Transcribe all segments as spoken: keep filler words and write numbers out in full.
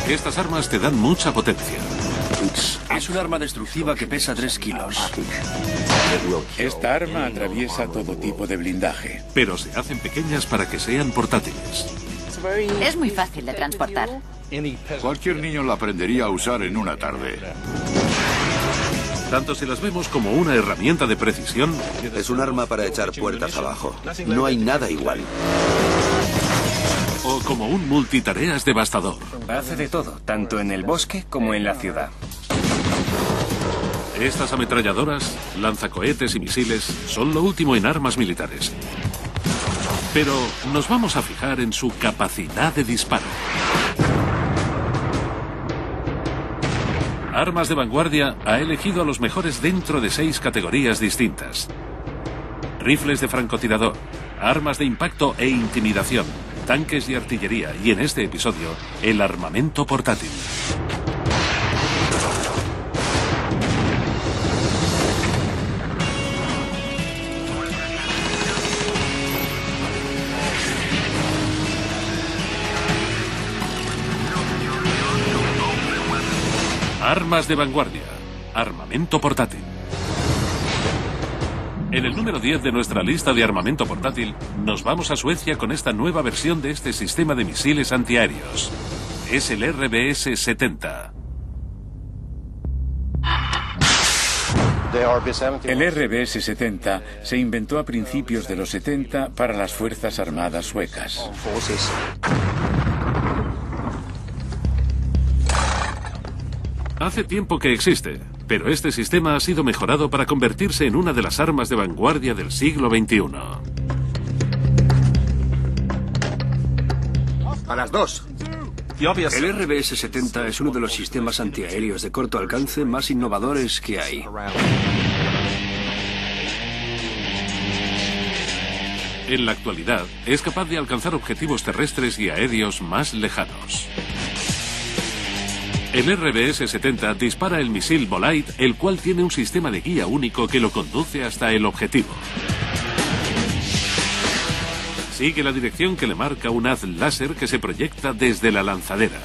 Estas armas te dan mucha potencia. Es un arma destructiva que pesa tres kilos. Esta arma atraviesa todo tipo de blindaje. Pero se hacen pequeñas para que sean portátiles. Es muy fácil de transportar. Cualquier niño la aprendería a usar en una tarde. Tanto si las vemos como una herramienta de precisión... Es un arma para echar puertas abajo. No hay nada igual. O como un multitareas devastador. Hace de todo, tanto en el bosque como en la ciudad. Estas ametralladoras, lanzacohetes y misiles son lo último en armas militares. Pero nos vamos a fijar en su capacidad de disparo. Armas de Vanguardia ha elegido a los mejores dentro de seis categorías distintas. Rifles de francotirador, armas de impacto e intimidación, tanques y artillería, y en este episodio, el armamento portátil. Armas de Vanguardia, armamento portátil. En el número diez de nuestra lista de armamento portátil, nos vamos a Suecia con esta nueva versión de este sistema de misiles antiaéreos. Es el R B S setenta. El R B S setenta se inventó a principios de los setenta para las Fuerzas Armadas suecas. Hace tiempo que existe, pero este sistema ha sido mejorado para convertirse en una de las armas de vanguardia del siglo veintiuno. A las dos. El R B S setenta es uno de los sistemas antiaéreos de corto alcance más innovadores que hay. En la actualidad, es capaz de alcanzar objetivos terrestres y aéreos más lejanos. El R B S setenta dispara el misil Bolide, el cual tiene un sistema de guía único que lo conduce hasta el objetivo. Sigue la dirección que le marca un haz láser que se proyecta desde la lanzadera.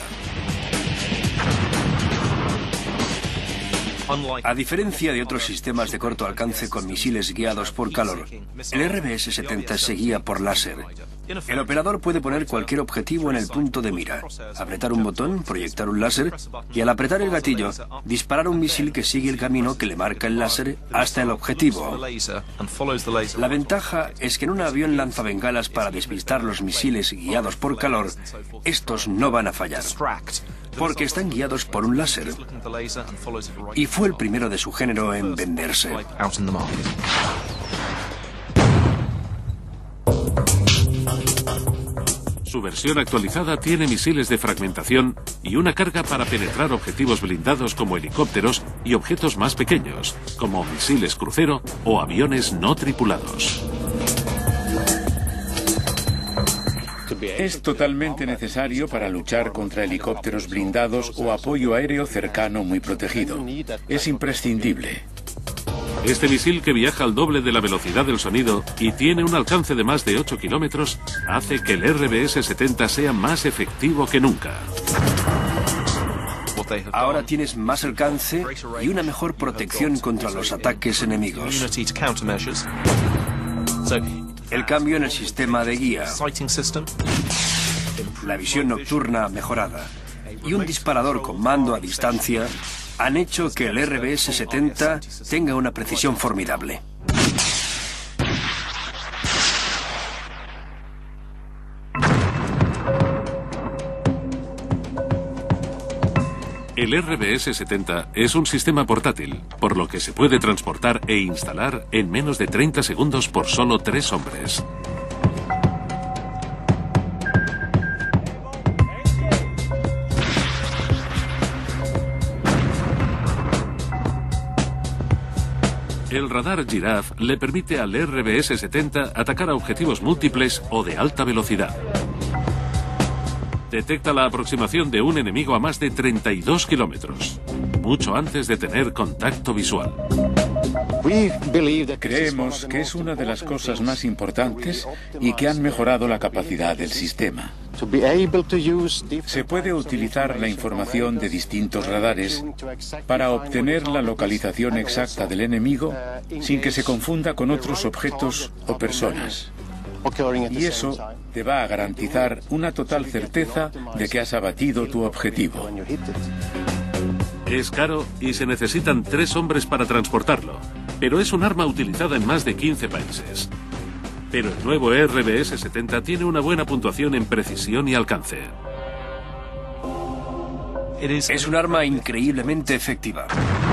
A diferencia de otros sistemas de corto alcance con misiles guiados por calor, el R B S setenta se guía por láser. El operador puede poner cualquier objetivo en el punto de mira, apretar un botón, proyectar un láser y al apretar el gatillo, disparar un misil que sigue el camino que le marca el láser hasta el objetivo. La ventaja es que en un avión lanzabengalas para despistar los misiles guiados por calor, estos no van a fallar, porque están guiados por un láser. Y fue el primero de su género en venderse. Su versión actualizada tiene misiles de fragmentación y una carga para penetrar objetivos blindados como helicópteros y objetos más pequeños, como misiles crucero o aviones no tripulados. Es totalmente necesario para luchar contra helicópteros blindados o apoyo aéreo cercano muy protegido. Es imprescindible. Este misil, que viaja al doble de la velocidad del sonido y tiene un alcance de más de ocho kilómetros, hace que el R B S setenta sea más efectivo que nunca. Ahora tienes más alcance y una mejor protección contra los ataques enemigos. El cambio en el sistema de guía, la visión nocturna mejorada y un disparador con mando a distancia han hecho que el R B S setenta tenga una precisión formidable. El R B S setenta es un sistema portátil, por lo que se puede transportar e instalar en menos de treinta segundos por solo tres hombres. El radar Giraffe le permite al R B S setenta atacar a objetivos múltiples o de alta velocidad. Detecta la aproximación de un enemigo a más de treinta y dos kilómetros, mucho antes de tener contacto visual. Creemos que es una de las cosas más importantes y que han mejorado la capacidad del sistema. Se puede utilizar la información de distintos radares para obtener la localización exacta del enemigo sin que se confunda con otros objetos o personas. Y eso te va a garantizar una total certeza de que has abatido tu objetivo. Es caro y se necesitan tres hombres para transportarlo, pero es un arma utilizada en más de quince países. Pero el nuevo R B S setenta tiene una buena puntuación en precisión y alcance. Es un arma increíblemente efectiva.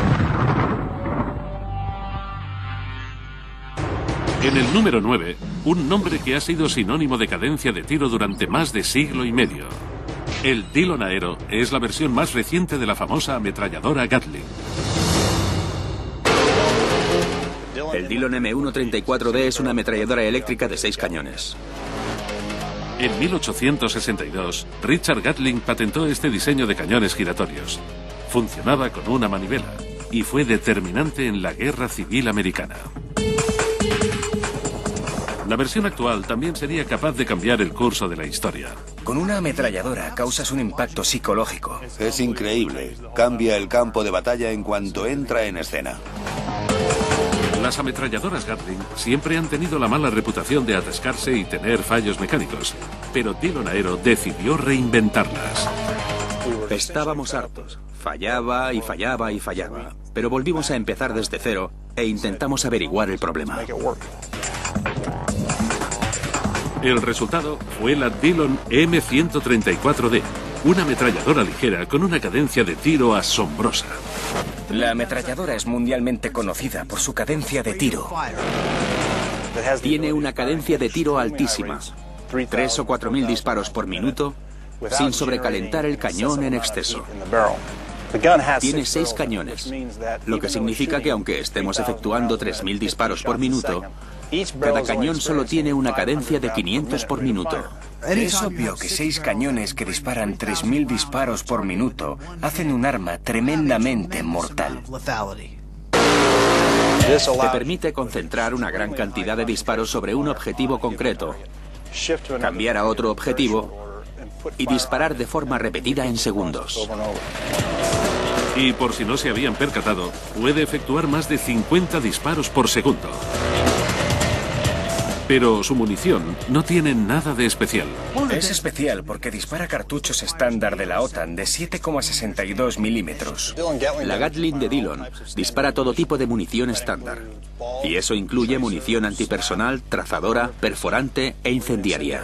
En el número nueve, un nombre que ha sido sinónimo de cadencia de tiro durante más de siglo y medio. El Dillon Aero es la versión más reciente de la famosa ametralladora Gatling. El Dillon M uno treinta y cuatro D es una ametralladora eléctrica de seis cañones. En mil ochocientos sesenta y dos, Richard Gatling patentó este diseño de cañones giratorios. Funcionaba con una manivela y fue determinante en la Guerra Civil Americana. La versión actual también sería capaz de cambiar el curso de la historia. Con una ametralladora causas un impacto psicológico. Es increíble. Cambia el campo de batalla en cuanto entra en escena. Las ametralladoras Gatling siempre han tenido la mala reputación de atascarse y tener fallos mecánicos, pero Dillon Aero decidió reinventarlas. Estábamos hartos. Fallaba y fallaba y fallaba. Pero volvimos a empezar desde cero e intentamos averiguar el problema. El resultado fue la Dillon M ciento treinta y cuatro D, una ametralladora ligera con una cadencia de tiro asombrosa. La ametralladora es mundialmente conocida por su cadencia de tiro. Tiene una cadencia de tiro altísima, tres o cuatro mil disparos por minuto, sin sobrecalentar el cañón en exceso. Tiene seis cañones, lo que significa que aunque estemos efectuando tres mil disparos por minuto, cada cañón solo tiene una cadencia de quinientos por minuto. Es obvio que seis cañones que disparan tres mil disparos por minuto hacen un arma tremendamente mortal. Te permite concentrar una gran cantidad de disparos sobre un objetivo concreto, cambiar a otro objetivo y disparar de forma repetida en segundos. Y por si no se habían percatado, puede efectuar más de cincuenta disparos por segundo. Pero su munición no tiene nada de especial. Es especial porque dispara cartuchos estándar de la OTAN de siete coma sesenta y dos milímetros. La Gatling de Dillon dispara todo tipo de munición estándar. Y eso incluye munición antipersonal, trazadora, perforante e incendiaria.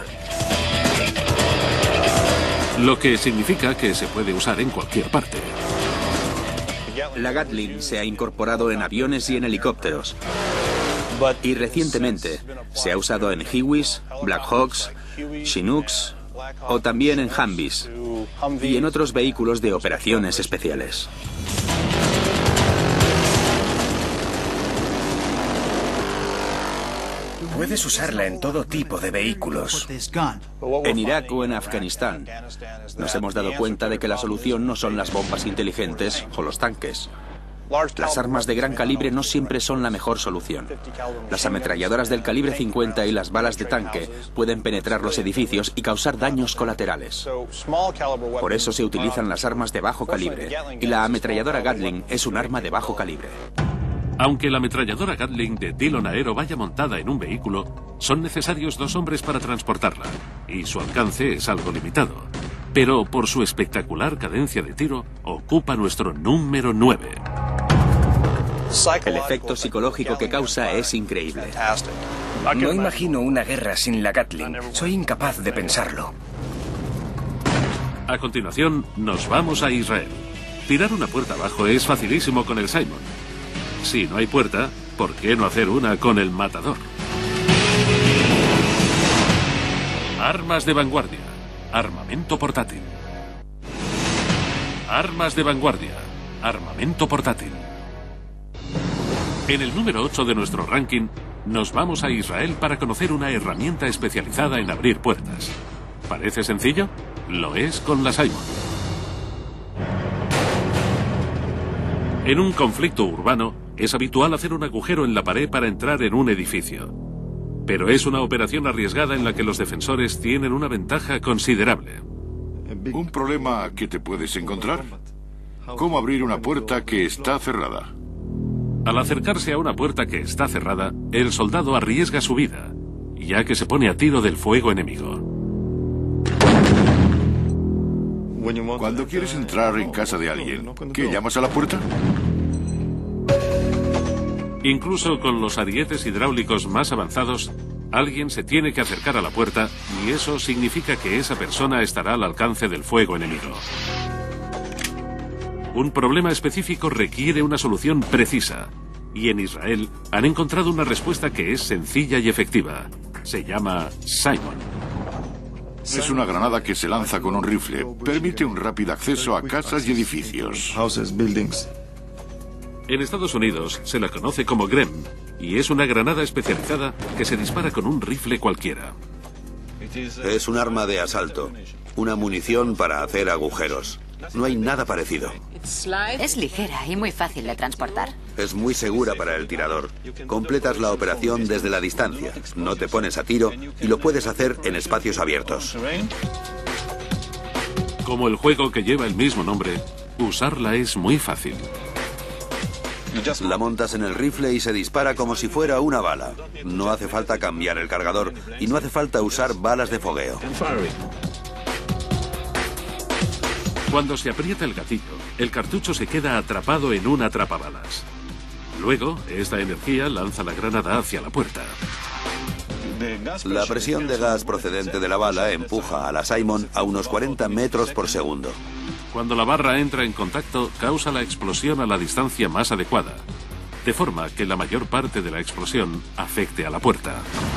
Lo que significa que se puede usar en cualquier parte. La Gatling se ha incorporado en aviones y en helicópteros. Y recientemente se ha usado en Hiwis, Black Hawks, Chinooks o también en Humvees y en otros vehículos de operaciones especiales. Puedes usarla en todo tipo de vehículos. En Irak o en Afganistán nos hemos dado cuenta de que la solución no son las bombas inteligentes o los tanques. Las armas de gran calibre no siempre son la mejor solución. Las ametralladoras del calibre cincuenta y las balas de tanque pueden penetrar los edificios y causar daños colaterales. Por eso se utilizan las armas de bajo calibre, y la ametralladora Gatling es un arma de bajo calibre. Aunque la ametralladora Gatling de Dillon Aero vaya montada en un vehículo, son necesarios dos hombres para transportarla, y su alcance es algo limitado. Pero por su espectacular cadencia de tiro, ocupa nuestro número nueve. El efecto psicológico que causa es increíble. No imagino una guerra sin la Gatling. Soy incapaz de pensarlo. A continuación, nos vamos a Israel. Tirar una puerta abajo es facilísimo con el Simon. Si no hay puerta, ¿por qué no hacer una con el Matador? Armas de vanguardia. Armamento portátil. Armas de vanguardia. Armamento portátil. En el número ocho de nuestro ranking, nos vamos a Israel para conocer una herramienta especializada en abrir puertas. ¿Parece sencillo? Lo es con la Simon. En un conflicto urbano, es habitual hacer un agujero en la pared para entrar en un edificio. Pero es una operación arriesgada en la que los defensores tienen una ventaja considerable. Un problema que te puedes encontrar: ¿cómo abrir una puerta que está cerrada? Al acercarse a una puerta que está cerrada, el soldado arriesga su vida, ya que se pone a tiro del fuego enemigo. Cuando quieres entrar en casa de alguien, ¿qué llamas a la puerta? Incluso con los arietes hidráulicos más avanzados, alguien se tiene que acercar a la puerta y eso significa que esa persona estará al alcance del fuego enemigo. Un problema específico requiere una solución precisa, y en Israel han encontrado una respuesta que es sencilla y efectiva. Se llama Simon. Es una granada que se lanza con un rifle. Permite un rápido acceso a casas y edificios. En Estados Unidos se la conoce como Grem, y es una granada especializada que se dispara con un rifle cualquiera. Es un arma de asalto, una munición para hacer agujeros. No hay nada parecido. Es ligera y muy fácil de transportar. Es muy segura para el tirador. Completas la operación desde la distancia. No te pones a tiro y lo puedes hacer en espacios abiertos. Como el juego que lleva el mismo nombre, usarla es muy fácil. La montas en el rifle y se dispara como si fuera una bala. No hace falta cambiar el cargador y no hace falta usar balas de fogueo. Cuando se aprieta el gatillo, el cartucho se queda atrapado en un atrapabalas. Luego, esta energía lanza la granada hacia la puerta. La presión de gas procedente de la bala empuja a la Simon a unos cuarenta metros por segundo. Cuando la barra entra en contacto, causa la explosión a la distancia más adecuada, de forma que la mayor parte de la explosión afecte a la puerta.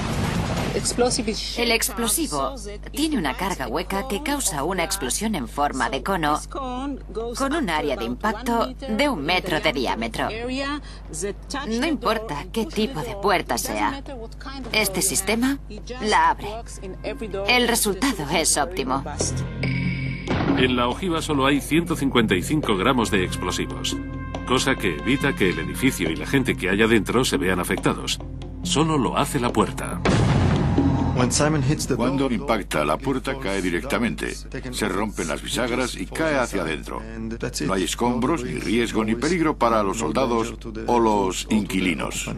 El explosivo tiene una carga hueca que causa una explosión en forma de cono con un área de impacto de un metro de diámetro. No importa qué tipo de puerta sea, este sistema la abre. El resultado es óptimo. En la ojiva solo hay ciento cincuenta y cinco gramos de explosivos, cosa que evita que el edificio y la gente que haya dentro se vean afectados. Solo lo hace la puerta. Cuando impacta, la puerta cae directamente. Se rompen las bisagras y cae hacia adentro. No hay escombros, ni riesgo, ni peligro para los soldados o los inquilinos.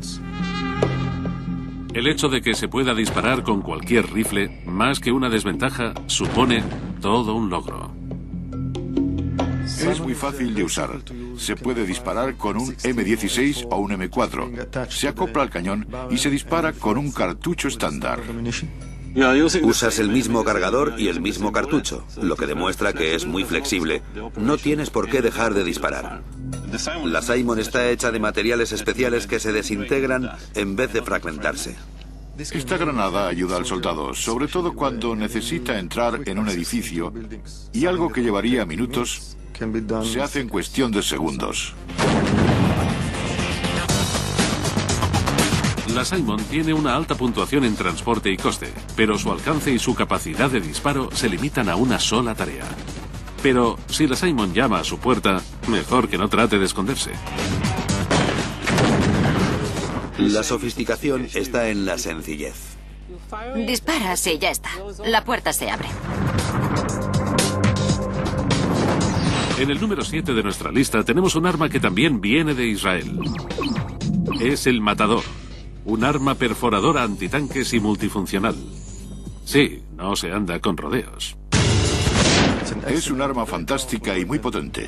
El hecho de que se pueda disparar con cualquier rifle, más que una desventaja, supone todo un logro. Es muy fácil de usar. Se puede disparar con un eme dieciséis o un eme cuatro. Se acopla al cañón y se dispara con un cartucho estándar. Usas el mismo cargador y el mismo cartucho, lo que demuestra que es muy flexible. No tienes por qué dejar de disparar. La Simon está hecha de materiales especiales que se desintegran en vez de fragmentarse. Esta granada ayuda al soldado, sobre todo cuando necesita entrar en un edificio, y algo que llevaría minutos se hace en cuestión de segundos. La Simon tiene una alta puntuación en transporte y coste, pero su alcance y su capacidad de disparo se limitan a una sola tarea. Pero si la Simon llama a su puerta, mejor que no trate de esconderse. La sofisticación está en la sencillez. Disparas y ya está. La puerta se abre. En el número siete de nuestra lista tenemos un arma que también viene de Israel. Es el Matador, un arma perforadora antitanques y multifuncional. Sí, no se anda con rodeos. Es un arma fantástica y muy potente.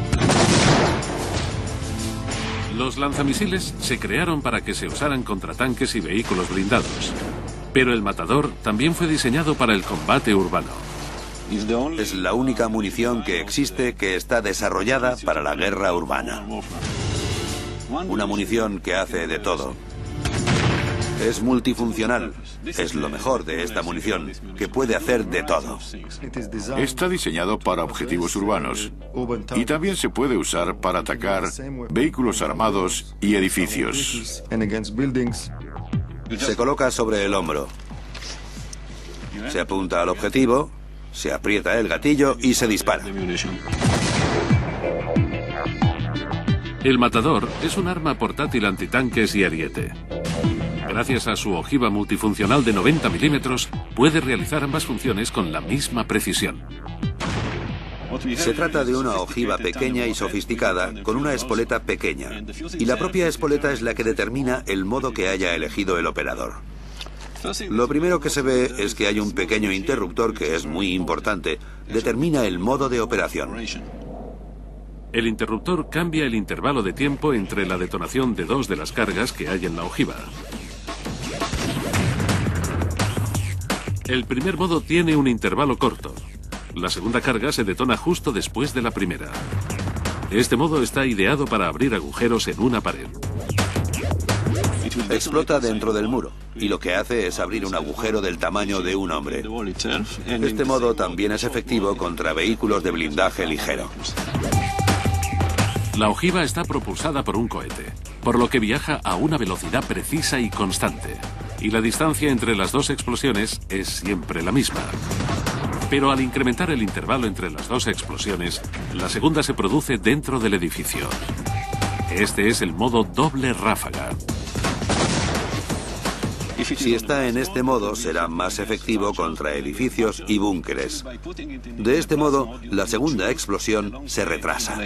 Los lanzamisiles se crearon para que se usaran contra tanques y vehículos blindados. Pero el Matador también fue diseñado para el combate urbano. Es la única munición que existe que está desarrollada para la guerra urbana. Una munición que hace de todo. Es multifuncional. Es lo mejor de esta munición, que puede hacer de todo. Está diseñado para objetivos urbanos y también se puede usar para atacar vehículos armados y edificios. Se coloca sobre el hombro. Se apunta al objetivo, se aprieta el gatillo y se dispara. El Matador es un arma portátil antitanques y ariete. Gracias a su ojiva multifuncional de noventa milímetros, puede realizar ambas funciones con la misma precisión. Se trata de una ojiva pequeña y sofisticada con una espoleta pequeña, y la propia espoleta es la que determina el modo que haya elegido el operador. Lo primero que se ve es que hay un pequeño interruptor que es muy importante, determina el modo de operación. El interruptor cambia el intervalo de tiempo entre la detonación de dos de las cargas que hay en la ojiva. El primer modo tiene un intervalo corto. La segunda carga se detona justo después de la primera. Este modo está ideado para abrir agujeros en una pared. Explota dentro del muro, y lo que hace es abrir un agujero del tamaño de un hombre. Este modo también es efectivo contra vehículos de blindaje ligero. La ojiva está propulsada por un cohete, por lo que viaja a una velocidad precisa y constante. Y la distancia entre las dos explosiones es siempre la misma. Pero al incrementar el intervalo entre las dos explosiones, la segunda se produce dentro del edificio. Este es el modo doble ráfaga. Si está en este modo, será más efectivo contra edificios y búnkeres. De este modo, la segunda explosión se retrasa.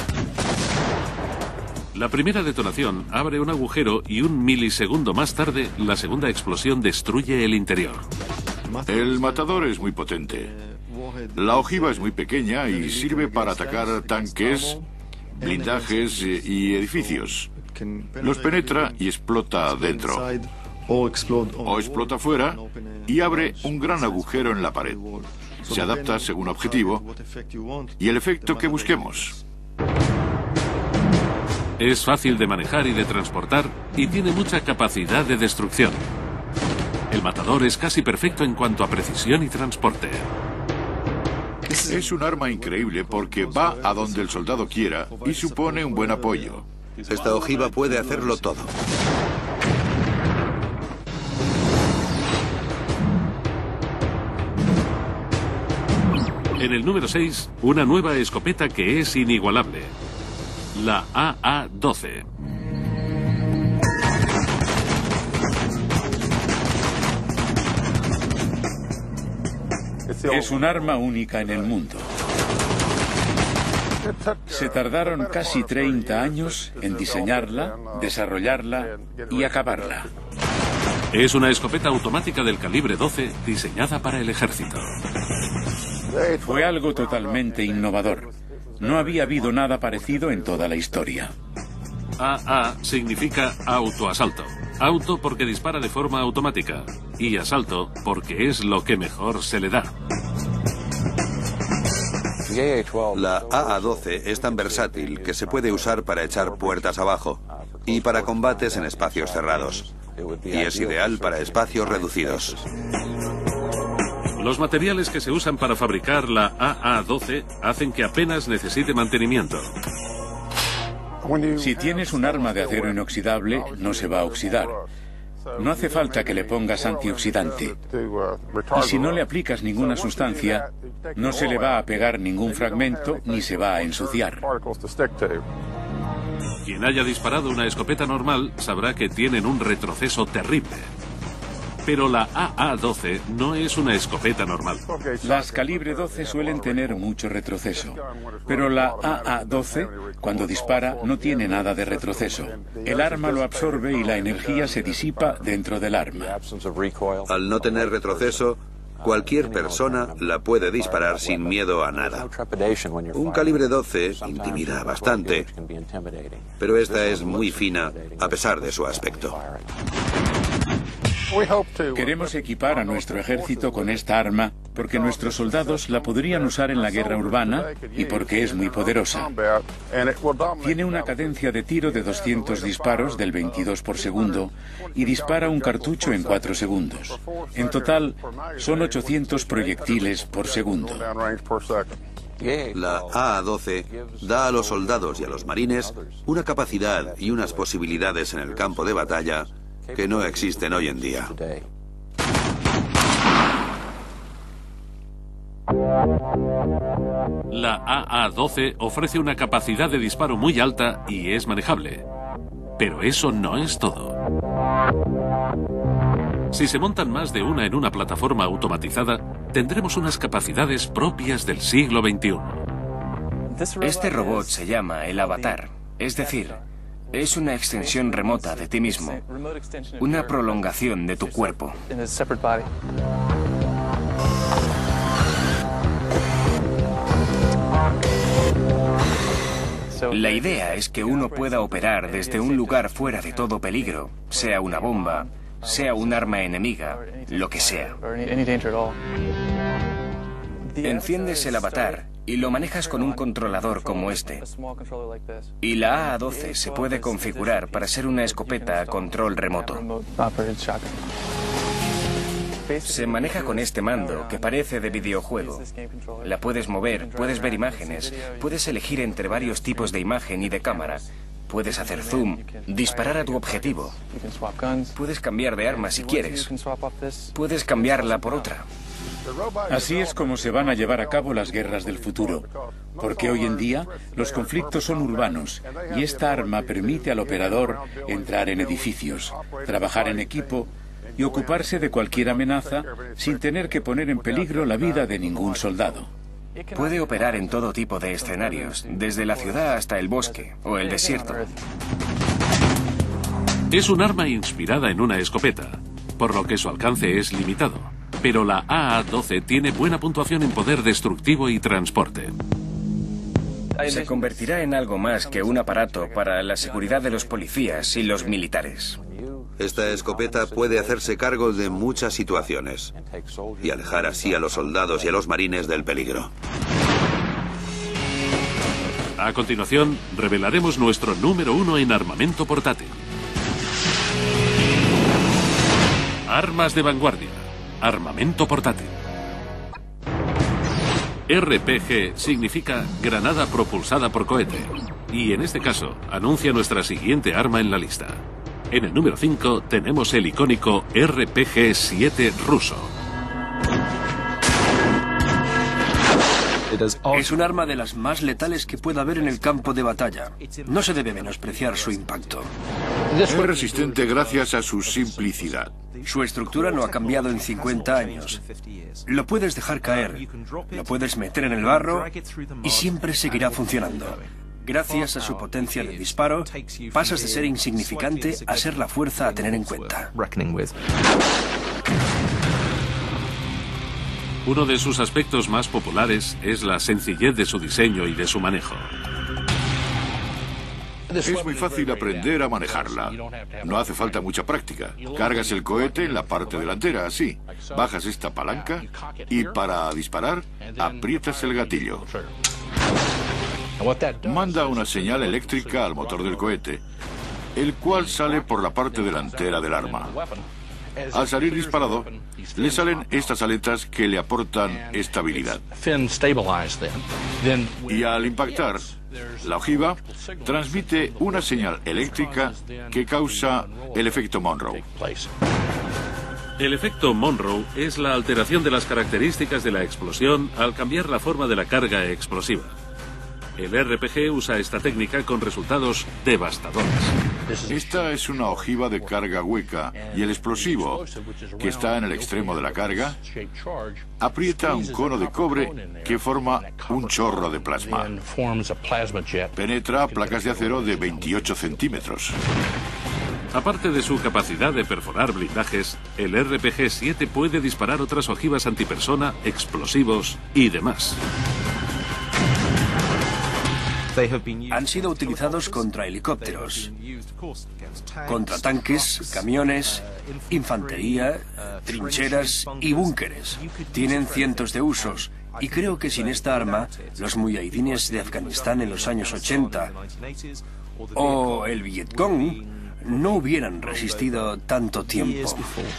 La primera detonación abre un agujero y un milisegundo más tarde, la segunda explosión destruye el interior. El matador es muy potente. La ojiva es muy pequeña y sirve para atacar tanques, blindajes y edificios. Los penetra y explota dentro. O explota fuera y abre un gran agujero en la pared. Se adapta según objetivo y el efecto que busquemos. Es fácil de manejar y de transportar y tiene mucha capacidad de destrucción. El matador es casi perfecto en cuanto a precisión y transporte. Es un arma increíble porque va a donde el soldado quiera y supone un buen apoyo. Esta ojiva puede hacerlo todo. En el número seis, una nueva escopeta que es inigualable. La A A doce. Es un arma única en el mundo. Se tardaron casi treinta años en diseñarla, desarrollarla y acabarla. Es una escopeta automática del calibre doce diseñada para el ejército. Fue algo totalmente innovador. No había habido nada parecido en toda la historia. A A significa autoasalto. Auto porque dispara de forma automática y asalto porque es lo que mejor se le da. La A A doce es tan versátil que se puede usar para echar puertas abajo y para combates en espacios cerrados. Y es ideal para espacios reducidos. Los materiales que se usan para fabricar la A A doce hacen que apenas necesite mantenimiento. Si tienes un arma de acero inoxidable, no se va a oxidar. No hace falta que le pongas antioxidante. Y si no le aplicas ninguna sustancia, no se le va a pegar ningún fragmento ni se va a ensuciar. Quien haya disparado una escopeta normal sabrá que tienen un retroceso terrible. Pero la A A doce no es una escopeta normal. Las calibre doce suelen tener mucho retroceso, pero la A A doce, cuando dispara, no tiene nada de retroceso. El arma lo absorbe y la energía se disipa dentro del arma. Al no tener retroceso, cualquier persona la puede disparar sin miedo a nada. Un calibre doce intimida bastante, pero esta es muy fina a pesar de su aspecto. Queremos equipar a nuestro ejército con esta arma porque nuestros soldados la podrían usar en la guerra urbana y porque es muy poderosa. Tiene una cadencia de tiro de doscientos disparos del veintidós por segundo y dispara un cartucho en cuatro segundos. En total, son ochocientos proyectiles por segundo. La A A doce da a los soldados y a los marines una capacidad y unas posibilidades en el campo de batalla que no existen hoy en día. La A A doce ofrece una capacidad de disparo muy alta y es manejable. Pero eso no es todo. Si se montan más de una en una plataforma automatizada, tendremos unas capacidades propias del siglo veintiuno. Este robot se llama el Avatar, es decir, es una extensión remota de ti mismo, una prolongación de tu cuerpo. La idea es que uno pueda operar desde un lugar fuera de todo peligro, sea una bomba, sea un arma enemiga, lo que sea. Enciendes el Avatar y lo manejas con un controlador como este. Y la A A doce se puede configurar para ser una escopeta a control remoto. Se maneja con este mando que parece de videojuego. La puedes mover, puedes ver imágenes, puedes elegir entre varios tipos de imagen y de cámara. Puedes hacer zoom, disparar a tu objetivo. Puedes cambiar de arma si quieres. Puedes cambiarla por otra. Así es como se van a llevar a cabo las guerras del futuro, porque hoy en día los conflictos son urbanos y esta arma permite al operador entrar en edificios, trabajar en equipo y ocuparse de cualquier amenaza sin tener que poner en peligro la vida de ningún soldado. Puede operar en todo tipo de escenarios, desde la ciudad hasta el bosque o el desierto. Es un arma inspirada en una escopeta, por lo que su alcance es limitado. Pero la A A doce tiene buena puntuación en poder destructivo y transporte. Se convertirá en algo más que un aparato para la seguridad de los policías y los militares. Esta escopeta puede hacerse cargo de muchas situaciones y alejar así a los soldados y a los marines del peligro. A continuación, revelaremos nuestro número uno en armamento portátil. Armas de vanguardia. Armamento portátil. R P G significa granada propulsada por cohete. Y en este caso, anuncia nuestra siguiente arma en la lista. En el número cinco tenemos el icónico R P G siete ruso. Es un arma de las más letales que pueda haber en el campo de batalla. No se debe menospreciar su impacto. Es resistente gracias a su simplicidad. Su estructura no ha cambiado en cincuenta años. Lo puedes dejar caer, lo puedes meter en el barro y siempre seguirá funcionando. Gracias a su potencia de disparo, pasas de ser insignificante a ser la fuerza a tener en cuenta. Uno de sus aspectos más populares es la sencillez de su diseño y de su manejo. Es muy fácil aprender a manejarla. No hace falta mucha práctica. Cargas el cohete en la parte delantera, así. Bajas esta palanca y para disparar, aprietas el gatillo. Manda una señal eléctrica al motor del cohete, el cual sale por la parte delantera del arma. Al salir disparado, le salen estas aletas que le aportan estabilidad. Y al impactar, la ojiva transmite una señal eléctrica que causa el efecto Monroe. El efecto Monroe es la alteración de las características de la explosión al cambiar la forma de la carga explosiva. El R P G usa esta técnica con resultados devastadores. Esta es una ojiva de carga hueca y el explosivo, que está en el extremo de la carga, aprieta un cono de cobre que forma un chorro de plasma. Penetra placas de acero de veintiocho centímetros. Aparte de su capacidad de perforar blindajes, el R P G siete puede disparar otras ojivas antipersona, explosivos y demás. Han sido utilizados contra helicópteros, contra tanques, camiones, infantería, trincheras y búnkeres. Tienen cientos de usos y creo que sin esta arma, los mujahidines de Afganistán en los años ochenta o el Vietcong no hubieran resistido tanto tiempo.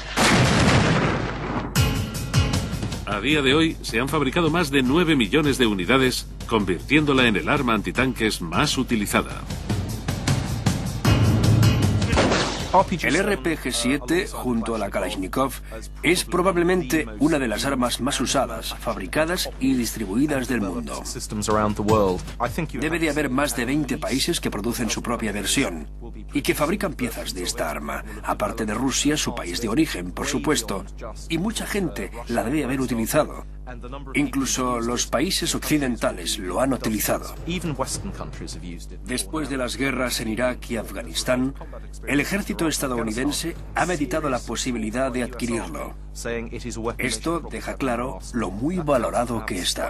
A día de hoy se han fabricado más de nueve millones de unidades, convirtiéndola en el arma antitanques más utilizada. El R P G siete, junto a la Kalashnikov, es probablemente una de las armas más usadas, fabricadas y distribuidas del mundo. Debe de haber más de veinte países que producen su propia versión y que fabrican piezas de esta arma, aparte de Rusia, su país de origen, por supuesto, y mucha gente la debe haber utilizado. Incluso los países occidentales lo han utilizado. Después de las guerras en Irak y Afganistán, el ejército estadounidense ha meditado la posibilidad de adquirirlo. Esto deja claro lo muy valorado que está.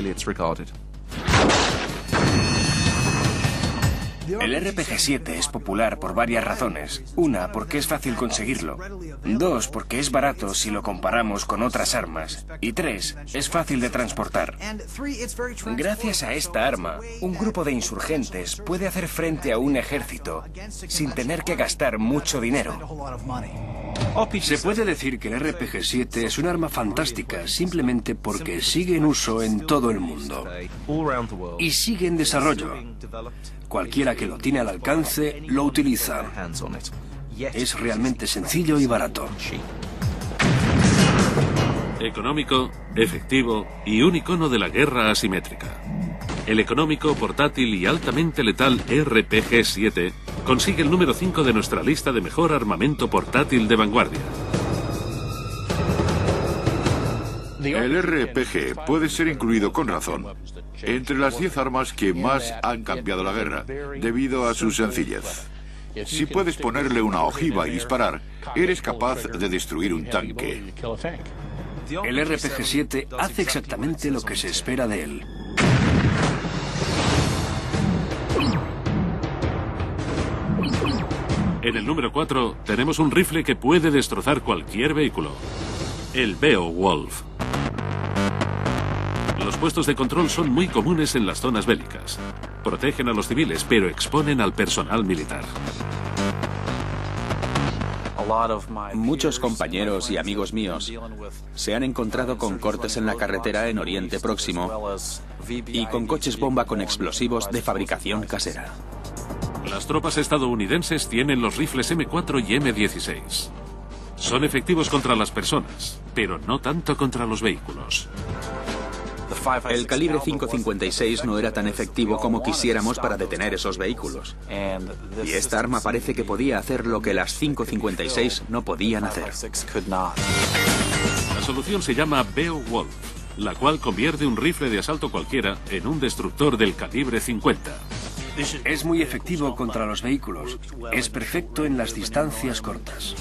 El R P G siete es popular por varias razones. Una, porque es fácil conseguirlo. Dos, porque es barato si lo comparamos con otras armas. Y tres, es fácil de transportar. Gracias a esta arma, un grupo de insurgentes puede hacer frente a un ejército sin tener que gastar mucho dinero. Se puede decir que el R P G siete es un arma fantástica simplemente porque sigue en uso en todo el mundo y sigue en desarrollo. Cualquiera que lo tiene al alcance lo utiliza. Es realmente sencillo y barato. Económico, efectivo y un icono de la guerra asimétrica. El económico, portátil y altamente letal R P G siete consigue el número cinco de nuestra lista de mejor armamento portátil de vanguardia. El R P G puede ser incluido con razón entre las diez armas que más han cambiado la guerra, debido a su sencillez. Si puedes ponerle una ojiva y disparar, eres capaz de destruir un tanque. El R P G siete hace exactamente lo que se espera de él. En el número cuatro tenemos un rifle que puede destrozar cualquier vehículo. El Beowulf. Los puestos de control son muy comunes en las zonas bélicas. Protegen a los civiles, pero exponen al personal militar. Muchos compañeros y amigos míos se han encontrado con cortes en la carretera en Oriente Próximo y con coches bomba con explosivos de fabricación casera. Las tropas estadounidenses tienen los rifles eme cuatro y eme dieciséis. Son efectivos contra las personas, pero no tanto contra los vehículos. El calibre cinco cincuenta y seis no era tan efectivo como quisiéramos para detener esos vehículos. Y esta arma parece que podía hacer lo que las cinco cincuenta y seis no podían hacer. La solución se llama Beowulf, la cual convierte un rifle de asalto cualquiera en un destructor del calibre cincuenta. Es muy efectivo contra los vehículos. Es perfecto en las distancias cortas.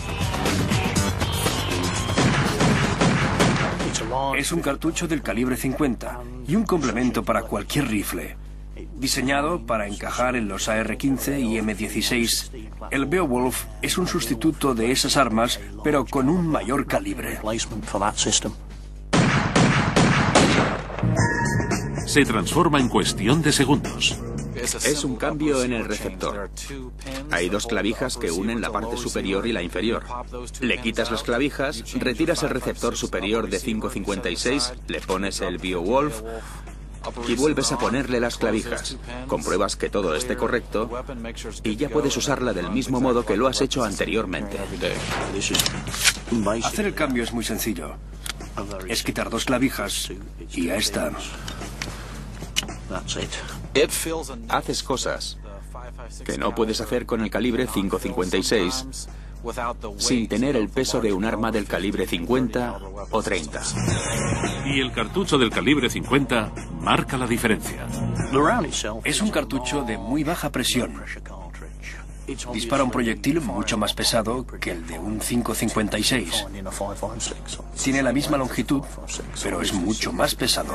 Es un cartucho del calibre cincuenta y un complemento para cualquier rifle. Diseñado para encajar en los A R quince y eme dieciséis, el Beowulf es un sustituto de esas armas, pero con un mayor calibre. Se transforma en cuestión de segundos. Es un cambio en el receptor. Hay dos clavijas que unen la parte superior y la inferior. Le quitas las clavijas, retiras el receptor superior de cinco cincuenta y seis, le pones el Beowulf y vuelves a ponerle las clavijas. Compruebas que todo esté correcto y ya puedes usarla del mismo modo que lo has hecho anteriormente. Hacer el cambio es muy sencillo. Es quitar dos clavijas y ya está. Haces cosas que no puedes hacer con el calibre cinco cincuenta y seis sin tener el peso de un arma del calibre cincuenta o treinta. Y el cartucho del calibre cincuenta marca la diferencia. Es un cartucho de muy baja presión. Dispara un proyectil mucho más pesado que el de un cinco cincuenta y seis. Tiene la misma longitud, pero es mucho más pesado.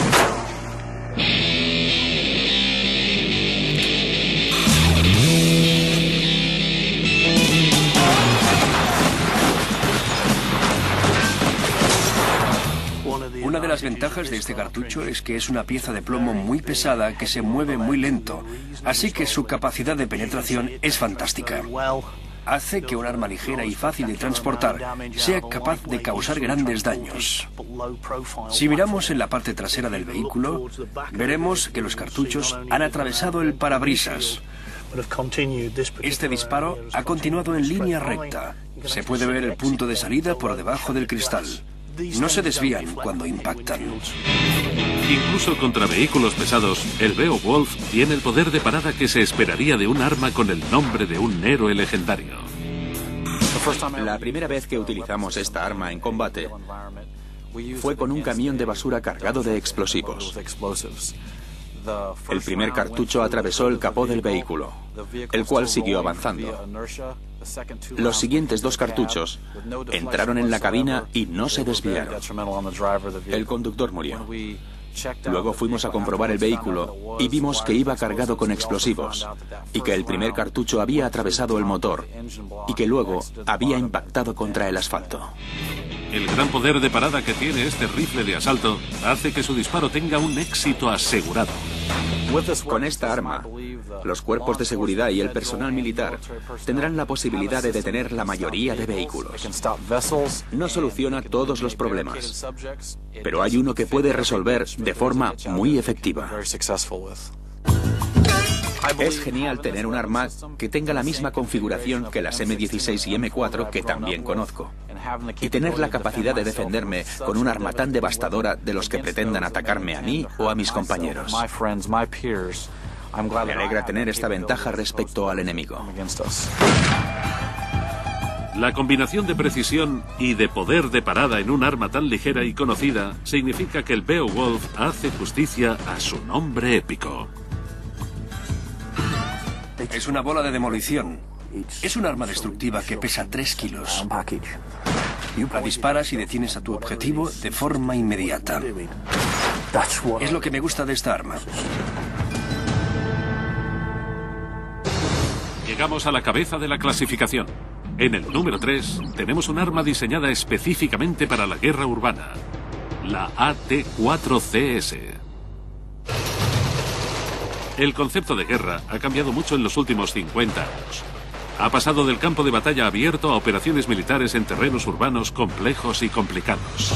Una de las ventajas de este cartucho es que es una pieza de plomo muy pesada que se mueve muy lento, así que su capacidad de penetración es fantástica. Hace que un arma ligera y fácil de transportar sea capaz de causar grandes daños. Si miramos en la parte trasera del vehículo, veremos que los cartuchos han atravesado el parabrisas. Este disparo ha continuado en línea recta. Se puede ver el punto de salida por debajo del cristal. No se desvían cuando impactan. Incluso contra vehículos pesados, el Beowulf tiene el poder de parada que se esperaría de un arma con el nombre de un héroe legendario. La primera vez que utilizamos esta arma en combate fue con un camión de basura cargado de explosivos. El primer cartucho atravesó el capó del vehículo, el cual siguió avanzando. Los siguientes dos cartuchos entraron en la cabina y no se desviaron. El conductor murió. Luego fuimos a comprobar el vehículo y vimos que iba cargado con explosivos y que el primer cartucho había atravesado el motor y que luego había impactado contra el asfalto. El gran poder de parada que tiene este rifle de asalto hace que su disparo tenga un éxito asegurado. Con esta arma, los cuerpos de seguridad y el personal militar tendrán la posibilidad de detener la mayoría de vehículos. No soluciona todos los problemas, pero hay uno que puede resolver de forma muy efectiva. Es genial tener un arma que tenga la misma configuración que las eme dieciséis y eme cuatro que también conozco, y tener la capacidad de defenderme con un arma tan devastadora de los que pretendan atacarme a mí o a mis compañeros. Me alegra tener esta ventaja respecto al enemigo. La combinación de precisión y de poder de parada en un arma tan ligera y conocida significa que el Beowulf hace justicia a su nombre épico. Es una bola de demolición. Es un arma destructiva que pesa tres kilos. La disparas y detienes a tu objetivo de forma inmediata. Es lo que me gusta de esta arma. Llegamos a la cabeza de la clasificación. En el número tres tenemos un arma diseñada específicamente para la guerra urbana, la A T cuatro C S. El concepto de guerra ha cambiado mucho en los últimos cincuenta años. Ha pasado del campo de batalla abierto a operaciones militares en terrenos urbanos complejos y complicados.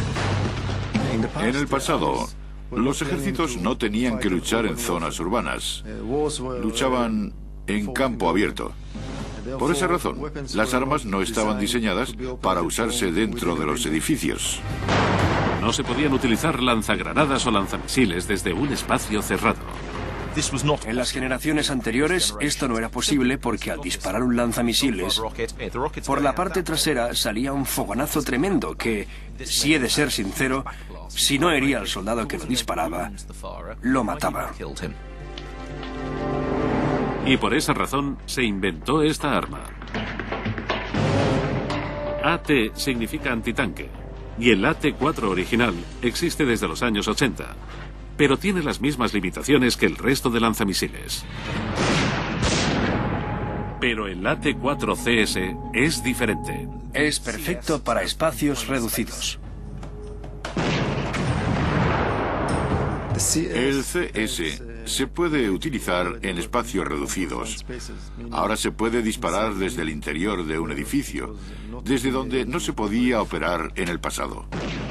En el pasado, los ejércitos no tenían que luchar en zonas urbanas. Luchaban en campo abierto. Por esa razón, las armas no estaban diseñadas para usarse dentro de los edificios. No se podían utilizar lanzagranadas o lanzamisiles desde un espacio cerrado. En las generaciones anteriores esto no era posible porque al disparar un lanzamisiles, por la parte trasera salía un fogonazo tremendo que, si he de ser sincero, si no hería al soldado que lo disparaba, lo mataba. Y por esa razón se inventó esta arma. A T significa antitanque, y el A T cuatro original existe desde los años ochenta. Pero tiene las mismas limitaciones que el resto de lanzamisiles. Pero el A T cuatro C S es diferente. Es perfecto para espacios reducidos. El C S se puede utilizar en espacios reducidos. Ahora se puede disparar desde el interior de un edificio, desde donde no se podía operar en el pasado.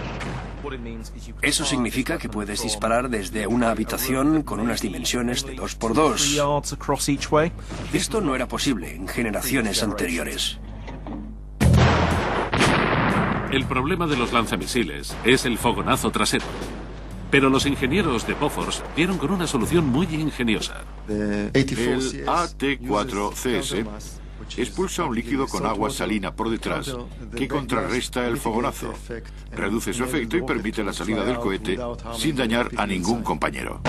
Eso significa que puedes disparar desde una habitación con unas dimensiones de dos por dos. Esto no era posible en generaciones anteriores. El problema de los lanzamisiles es el fogonazo trasero. Pero los ingenieros de Bofors dieron con una solución muy ingeniosa. El A T cuatro C S expulsa un líquido con agua salina por detrás que contrarresta el fogonazo, reduce su efecto y permite la salida del cohete sin dañar a ningún compañero.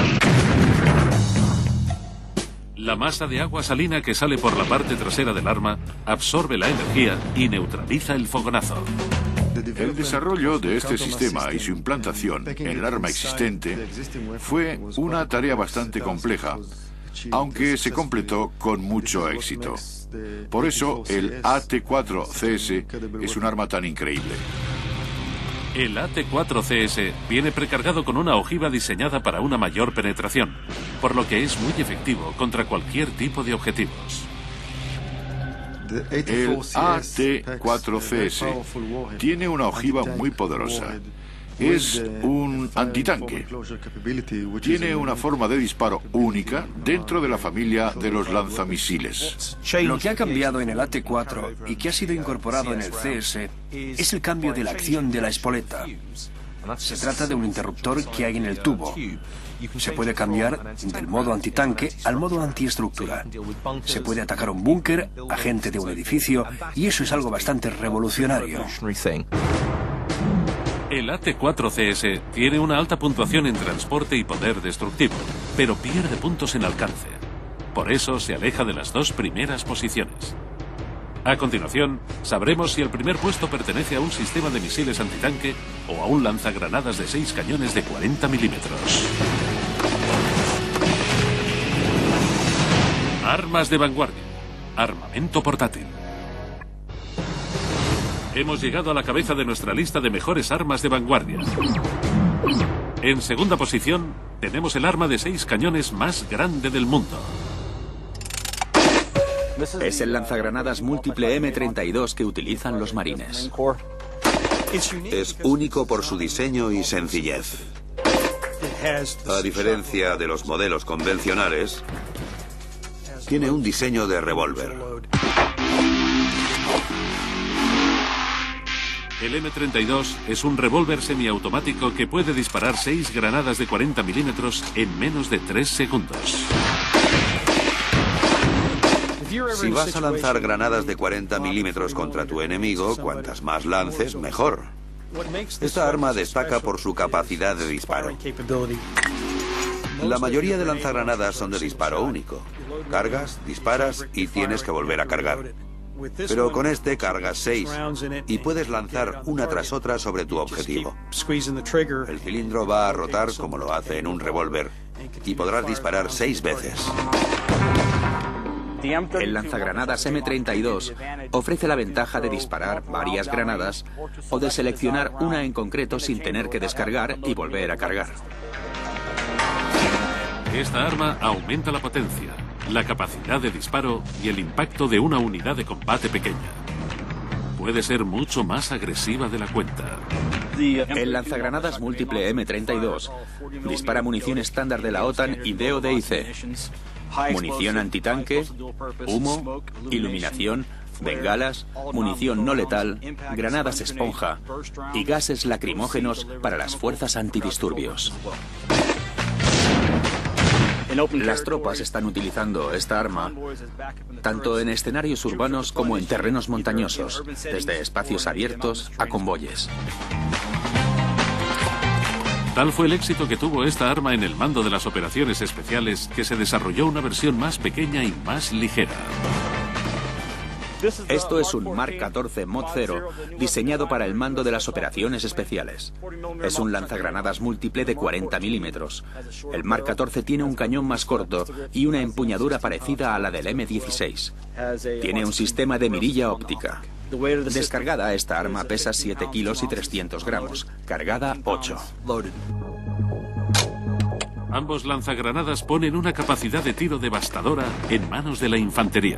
La masa de agua salina que sale por la parte trasera del arma absorbe la energía y neutraliza el fogonazo. El desarrollo de este sistema y su implantación en el arma existente fue una tarea bastante compleja, aunque se completó con mucho éxito. Por eso, el A T cuatro C S es un arma tan increíble. El A T cuatro C S viene precargado con una ojiva diseñada para una mayor penetración, por lo que es muy efectivo contra cualquier tipo de objetivos. El A T cuatro C S tiene una ojiva muy poderosa Es un antitanque. Tiene una forma de disparo única dentro de la familia de los lanzamisiles. Lo que ha cambiado en el A T cuatro y que ha sido incorporado en el C S es el cambio de la acción de la espoleta. Se trata de un interruptor que hay en el tubo. Se puede cambiar del modo antitanque al modo antiestructura. Se puede atacar un búnker, a gente de un edificio, y eso es algo bastante revolucionario. El A T cuatro C S tiene una alta puntuación en transporte y poder destructivo, pero pierde puntos en alcance. Por eso se aleja de las dos primeras posiciones. A continuación, sabremos si el primer puesto pertenece a un sistema de misiles antitanque o a un lanzagranadas de seis cañones de cuarenta milímetros. Armas de vanguardia. Armamento portátil. Hemos llegado a la cabeza de nuestra lista de mejores armas de vanguardia. En segunda posición, tenemos el arma de seis cañones más grande del mundo. Es el lanzagranadas múltiple M treinta y dos que utilizan los marines. Es único por su diseño y sencillez. A diferencia de los modelos convencionales, tiene un diseño de revólver. El M treinta y dos es un revólver semiautomático que puede disparar seis granadas de cuarenta milímetros en menos de tres segundos. Si vas a lanzar granadas de cuarenta milímetros contra tu enemigo, cuantas más lances, mejor. Esta arma destaca por su capacidad de disparo. La mayoría de lanzagranadas son de disparo único. Cargas, disparas y tienes que volver a cargar. Pero con este cargas seis y puedes lanzar una tras otra sobre tu objetivo. El cilindro va a rotar como lo hace en un revólver y podrás disparar seis veces. El lanzagranadas M treinta y dos ofrece la ventaja de disparar varias granadas o de seleccionar una en concreto sin tener que descargar y volver a cargar. Esta arma aumenta la potencia, la capacidad de disparo y el impacto de una unidad de combate pequeña. Puede ser mucho más agresiva de la cuenta. El lanzagranadas múltiple M treinta y dos dispara munición estándar de la OTAN y D O D I C. Munición antitanque, humo, iluminación, bengalas, munición no letal, granadas esponja y gases lacrimógenos para las fuerzas antidisturbios. Las tropas están utilizando esta arma tanto en escenarios urbanos como en terrenos montañosos, desde espacios abiertos a convoyes. Tal fue el éxito que tuvo esta arma en el mando de las operaciones especiales que se desarrolló una versión más pequeña y más ligera. Esto es un Mark catorce Mod cero diseñado para el mando de las operaciones especiales. Es un lanzagranadas múltiple de cuarenta milímetros. El Mark catorce tiene un cañón más corto y una empuñadura parecida a la del M dieciséis. Tiene un sistema de mirilla óptica. Descargada, esta arma pesa siete kilos y trescientos gramos. Cargada, ocho. Ambos lanzagranadas ponen una capacidad de tiro devastadora en manos de la infantería.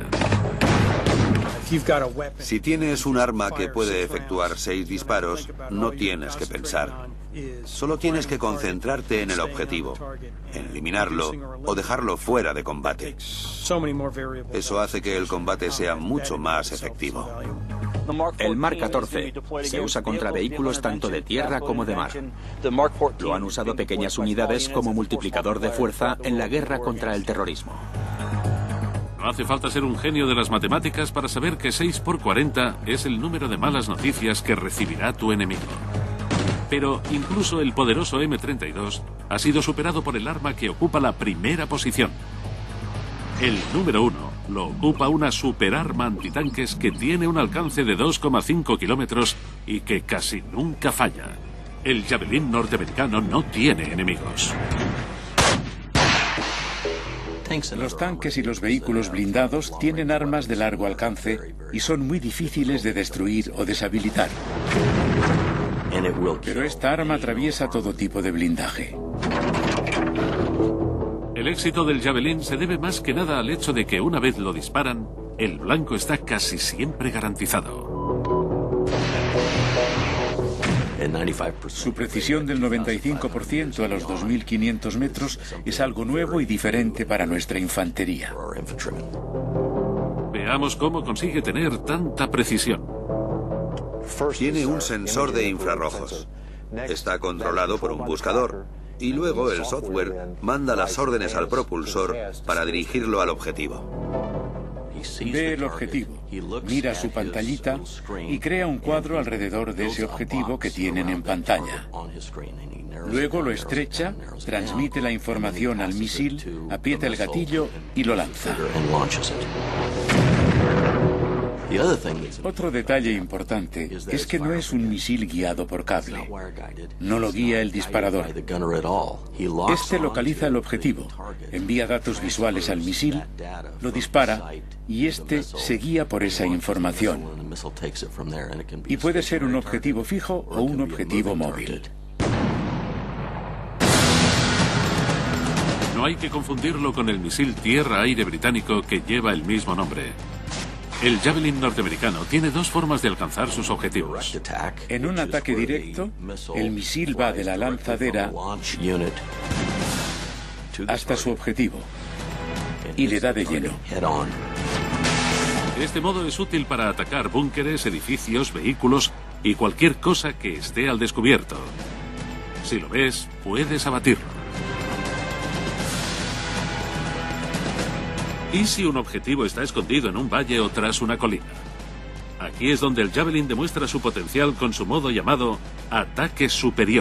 Si tienes un arma que puede efectuar seis disparos, no tienes que pensar. Solo tienes que concentrarte en el objetivo, en eliminarlo o dejarlo fuera de combate. Eso hace que el combate sea mucho más efectivo. El Mark catorce se usa contra vehículos tanto de tierra como de mar. Lo han usado pequeñas unidades como multiplicador de fuerza en la guerra contra el terrorismo. No hace falta ser un genio de las matemáticas para saber que seis por cuarenta es el número de malas noticias que recibirá tu enemigo. Pero incluso el poderoso M treinta y dos ha sido superado por el arma que ocupa la primera posición. El número uno lo ocupa una superarma antitanques que tiene un alcance de dos coma cinco kilómetros y que casi nunca falla. El Javelin norteamericano no tiene enemigos. Los tanques y los vehículos blindados tienen armas de largo alcance y son muy difíciles de destruir o deshabilitar. Pero esta arma atraviesa todo tipo de blindaje. El éxito del Javelin se debe más que nada al hecho de que una vez lo disparan, el blanco está casi siempre garantizado. Su precisión del noventa y cinco por ciento a los dos mil quinientos metros es algo nuevo y diferente para nuestra infantería. Veamos cómo consigue tener tanta precisión. Tiene un sensor de infrarrojos. Está controlado por un buscador. Y luego el software manda las órdenes al propulsor para dirigirlo al objetivo. Ve el objetivo, mira su pantallita y crea un cuadro alrededor de ese objetivo que tienen en pantalla. Luego lo estrecha, transmite la información al misil, aprieta el gatillo y lo lanza. Otro detalle importante es que no es un misil guiado por cable. No lo guía el disparador. Este localiza el objetivo, envía datos visuales al misil, lo dispara y este se guía por esa información. Y puede ser un objetivo fijo o un objetivo móvil. No hay que confundirlo con el misil tierra-aire británico que lleva el mismo nombre. El Javelin norteamericano tiene dos formas de alcanzar sus objetivos. En un ataque directo, el misil va de la lanzadera hasta su objetivo y le da de lleno. Este modo es útil para atacar búnkeres, edificios, vehículos y cualquier cosa que esté al descubierto. Si lo ves, puedes abatirlo. ¿Y si un objetivo está escondido en un valle o tras una colina? Aquí es donde el Javelin demuestra su potencial con su modo llamado ataque superior.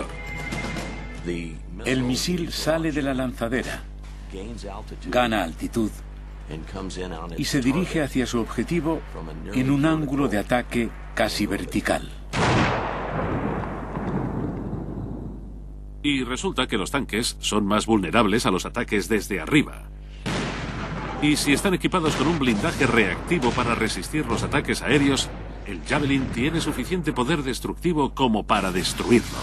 El misil sale de la lanzadera, gana altitud y se dirige hacia su objetivo en un ángulo de ataque casi vertical. Y resulta que los tanques son más vulnerables a los ataques desde arriba. Y si están equipados con un blindaje reactivo para resistir los ataques aéreos, el Javelin tiene suficiente poder destructivo como para destruirlo.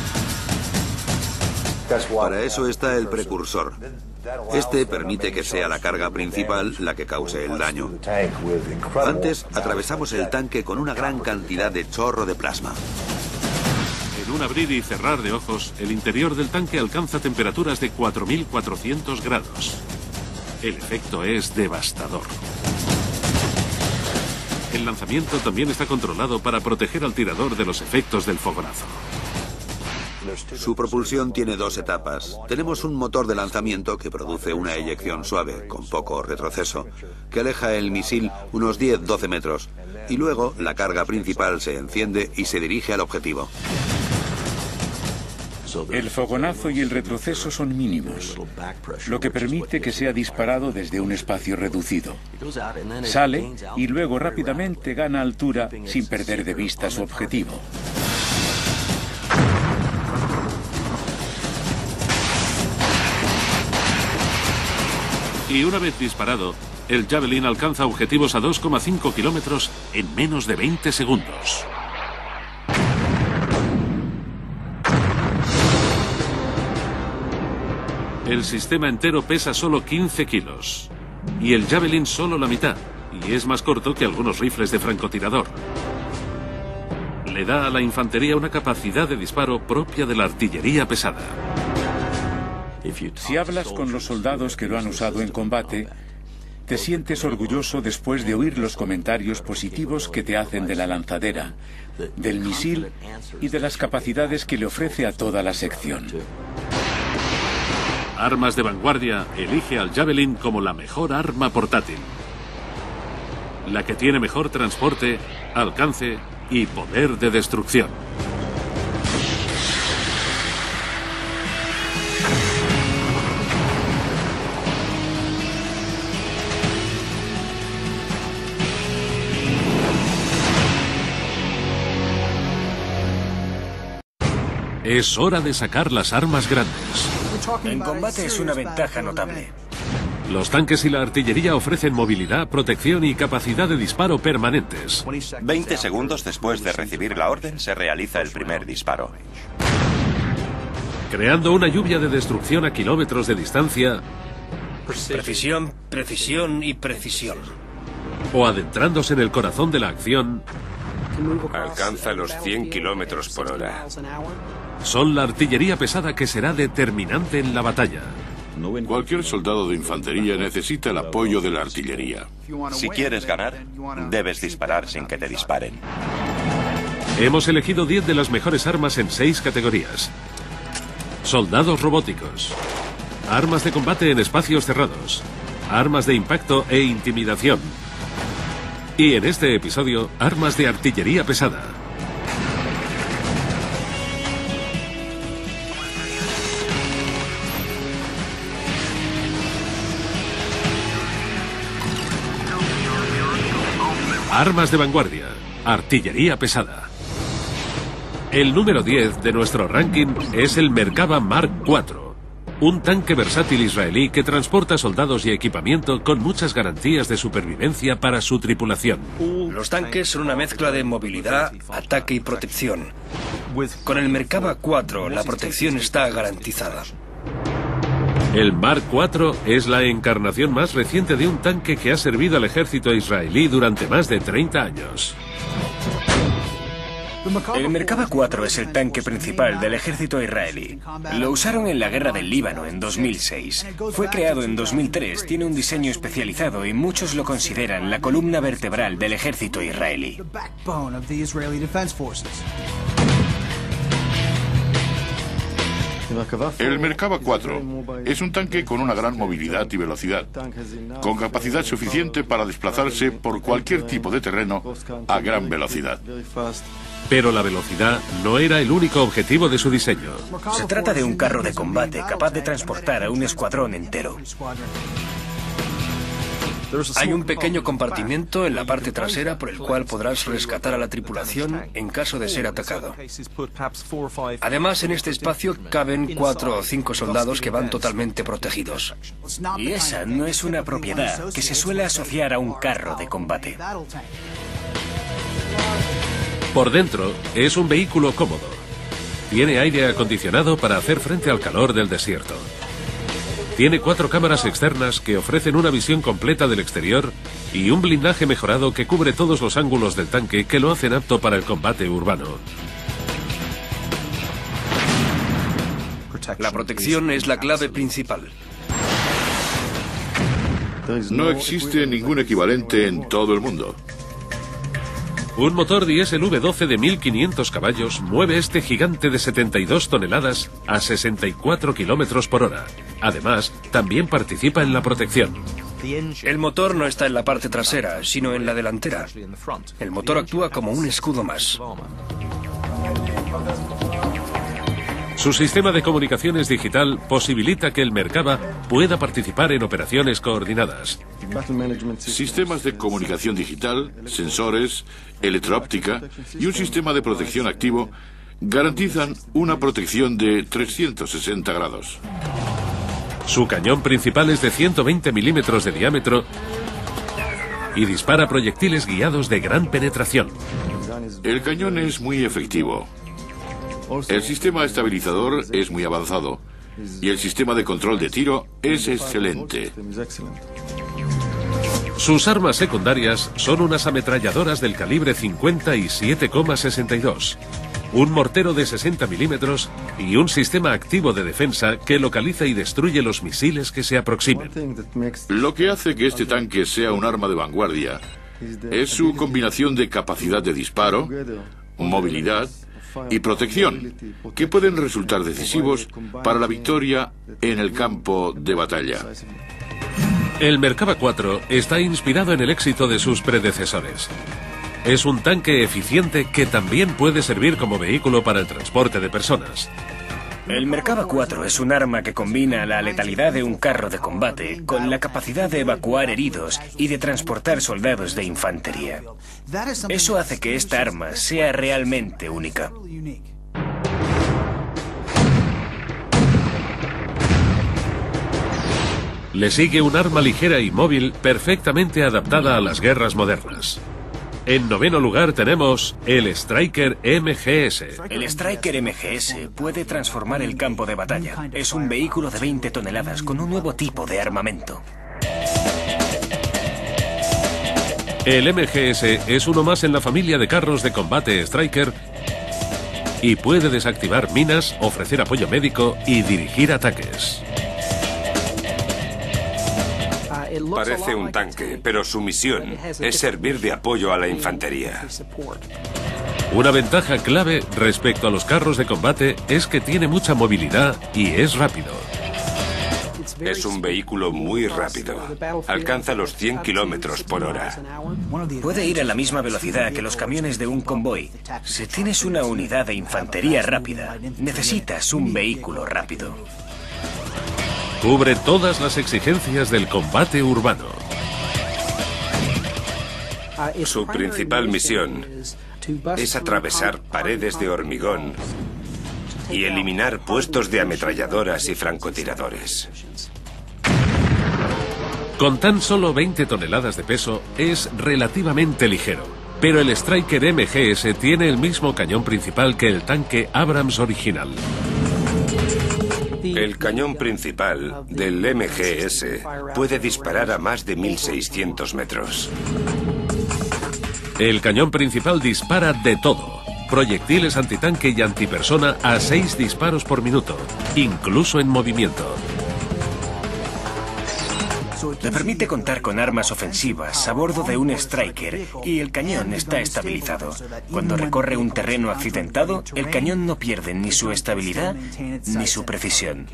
Para eso está el precursor. Este permite que sea la carga principal la que cause el daño. Antes atravesamos el tanque con una gran cantidad de chorro de plasma. En un abrir y cerrar de ojos, el interior del tanque alcanza temperaturas de cuatro mil cuatrocientos grados. El efecto es devastador. El lanzamiento también está controlado para proteger al tirador de los efectos del fogonazo. Su propulsión tiene dos etapas. Tenemos un motor de lanzamiento que produce una eyección suave, con poco retroceso, que aleja el misil unos diez a doce metros. Y luego la carga principal se enciende y se dirige al objetivo. El fogonazo y el retroceso son mínimos, lo que permite que sea disparado desde un espacio reducido. Sale y luego rápidamente gana altura sin perder de vista su objetivo. Y una vez disparado, el Javelin alcanza objetivos a dos coma cinco kilómetros en menos de veinte segundos. El sistema entero pesa solo quince kilos y el Javelin solo la mitad, y es más corto que algunos rifles de francotirador. Le da a la infantería una capacidad de disparo propia de la artillería pesada. Si hablas con los soldados que lo han usado en combate, te sientes orgulloso después de oír los comentarios positivos que te hacen de la lanzadera, del misil y de las capacidades que le ofrece a toda la sección. Armas de Vanguardia elige al Javelin como la mejor arma portátil. La que tiene mejor transporte, alcance y poder de destrucción. Es hora de sacar las armas grandes. En combate es una ventaja notable. Los tanques y la artillería ofrecen movilidad, protección y capacidad de disparo permanentes. veinte segundos después de recibir la orden se realiza el primer disparo. Creando una lluvia de destrucción a kilómetros de distancia. Precisión, precisión y precisión. O adentrándose en el corazón de la acción. Alcanza los cien kilómetros por hora. Son la artillería pesada que será determinante en la batalla. Cualquier soldado de infantería necesita el apoyo de la artillería. Si quieres ganar, debes disparar sin que te disparen. Hemos elegido diez de las mejores armas en seis categorías. Soldados robóticos. Armas de combate en espacios cerrados. Armas de impacto e intimidación. Y en este episodio, armas de artillería pesada. Armas de vanguardia. Artillería pesada. El número diez de nuestro ranking es el Merkava Mark cuatro. Un tanque versátil israelí que transporta soldados y equipamiento con muchas garantías de supervivencia para su tripulación. Los tanques son una mezcla de movilidad, ataque y protección. Con el Merkava cuatro la protección está garantizada. El Mark cuatro es la encarnación más reciente de un tanque que ha servido al ejército israelí durante más de treinta años. El Merkava cuatro es el tanque principal del ejército israelí. Lo usaron en la guerra del Líbano en dos mil seis. Fue creado en dos mil tres, tiene un diseño especializado y muchos lo consideran la columna vertebral del ejército israelí. El Merkava cuatro es un tanque con una gran movilidad y velocidad, con capacidad suficiente para desplazarse por cualquier tipo de terreno a gran velocidad. Pero la velocidad no era el único objetivo de su diseño. Se trata de un carro de combate capaz de transportar a un escuadrón entero. Hay un pequeño compartimento en la parte trasera por el cual podrás rescatar a la tripulación en caso de ser atacado. Además, en este espacio caben cuatro o cinco soldados que van totalmente protegidos. Y esa no es una propiedad que se suele asociar a un carro de combate. Por dentro, es un vehículo cómodo. Tiene aire acondicionado para hacer frente al calor del desierto. Tiene cuatro cámaras externas que ofrecen una visión completa del exterior y un blindaje mejorado que cubre todos los ángulos del tanque que lo hacen apto para el combate urbano. La protección es la clave principal. No existe ningún equivalente en todo el mundo. Un motor diésel V doce de mil quinientos caballos mueve este gigante de setenta y dos toneladas a sesenta y cuatro kilómetros por hora. Además, también participa en la protección. El motor no está en la parte trasera, sino en la delantera. El motor actúa como un escudo más. Su sistema de comunicaciones digital posibilita que el Merkava pueda participar en operaciones coordinadas. Sistemas de comunicación digital, sensores, electro-óptica y un sistema de protección activo garantizan una protección de trescientos sesenta grados. Su cañón principal es de ciento veinte milímetros de diámetro y dispara proyectiles guiados de gran penetración. El cañón es muy efectivo. El sistema estabilizador es muy avanzado y el sistema de control de tiro es excelente. Sus armas secundarias son unas ametralladoras del calibre cincuenta y siete coma sesenta y dos, un mortero de sesenta milímetros y un sistema activo de defensa que localiza y destruye los misiles que se aproximen. Lo que hace que este tanque sea un arma de vanguardia es su combinación de capacidad de disparo, movilidad y protección, que pueden resultar decisivos para la victoria en el campo de batalla. El Merkava cuatro está inspirado en el éxito de sus predecesores. Es un tanque eficiente que también puede servir como vehículo para el transporte de personas. El Merkava cuatro es un arma que combina la letalidad de un carro de combate con la capacidad de evacuar heridos y de transportar soldados de infantería. Eso hace que esta arma sea realmente única. Le sigue un arma ligera y móvil perfectamente adaptada a las guerras modernas. En noveno lugar tenemos el Stryker M G S. El Stryker M G S puede transformar el campo de batalla. Es un vehículo de veinte toneladas con un nuevo tipo de armamento. El M G S es uno más en la familia de carros de combate Stryker y puede desactivar minas, ofrecer apoyo médico y dirigir ataques. Parece un tanque, pero su misión es servir de apoyo a la infantería. Una ventaja clave respecto a los carros de combate es que tiene mucha movilidad y es rápido. Es un vehículo muy rápido. Alcanza los cien kilómetros por hora. Puede ir a la misma velocidad que los camiones de un convoy. Si tienes una unidad de infantería rápida, necesitas un vehículo rápido. Cubre todas las exigencias del combate urbano. Su principal misión es atravesar paredes de hormigón y eliminar puestos de ametralladoras y francotiradores. Con tan solo veinte toneladas de peso, es relativamente ligero. Pero el Stryker M G S tiene el mismo cañón principal que el tanque Abrams original. El cañón principal del M G S puede disparar a más de mil seiscientos metros. El cañón principal dispara de todo. Proyectiles antitanque y antipersona a seis disparos por minuto, incluso en movimiento. Le permite contar con armas ofensivas a bordo de un Stryker y el cañón está estabilizado. Cuando recorre un terreno accidentado, el cañón no pierde ni su estabilidad ni su precisión.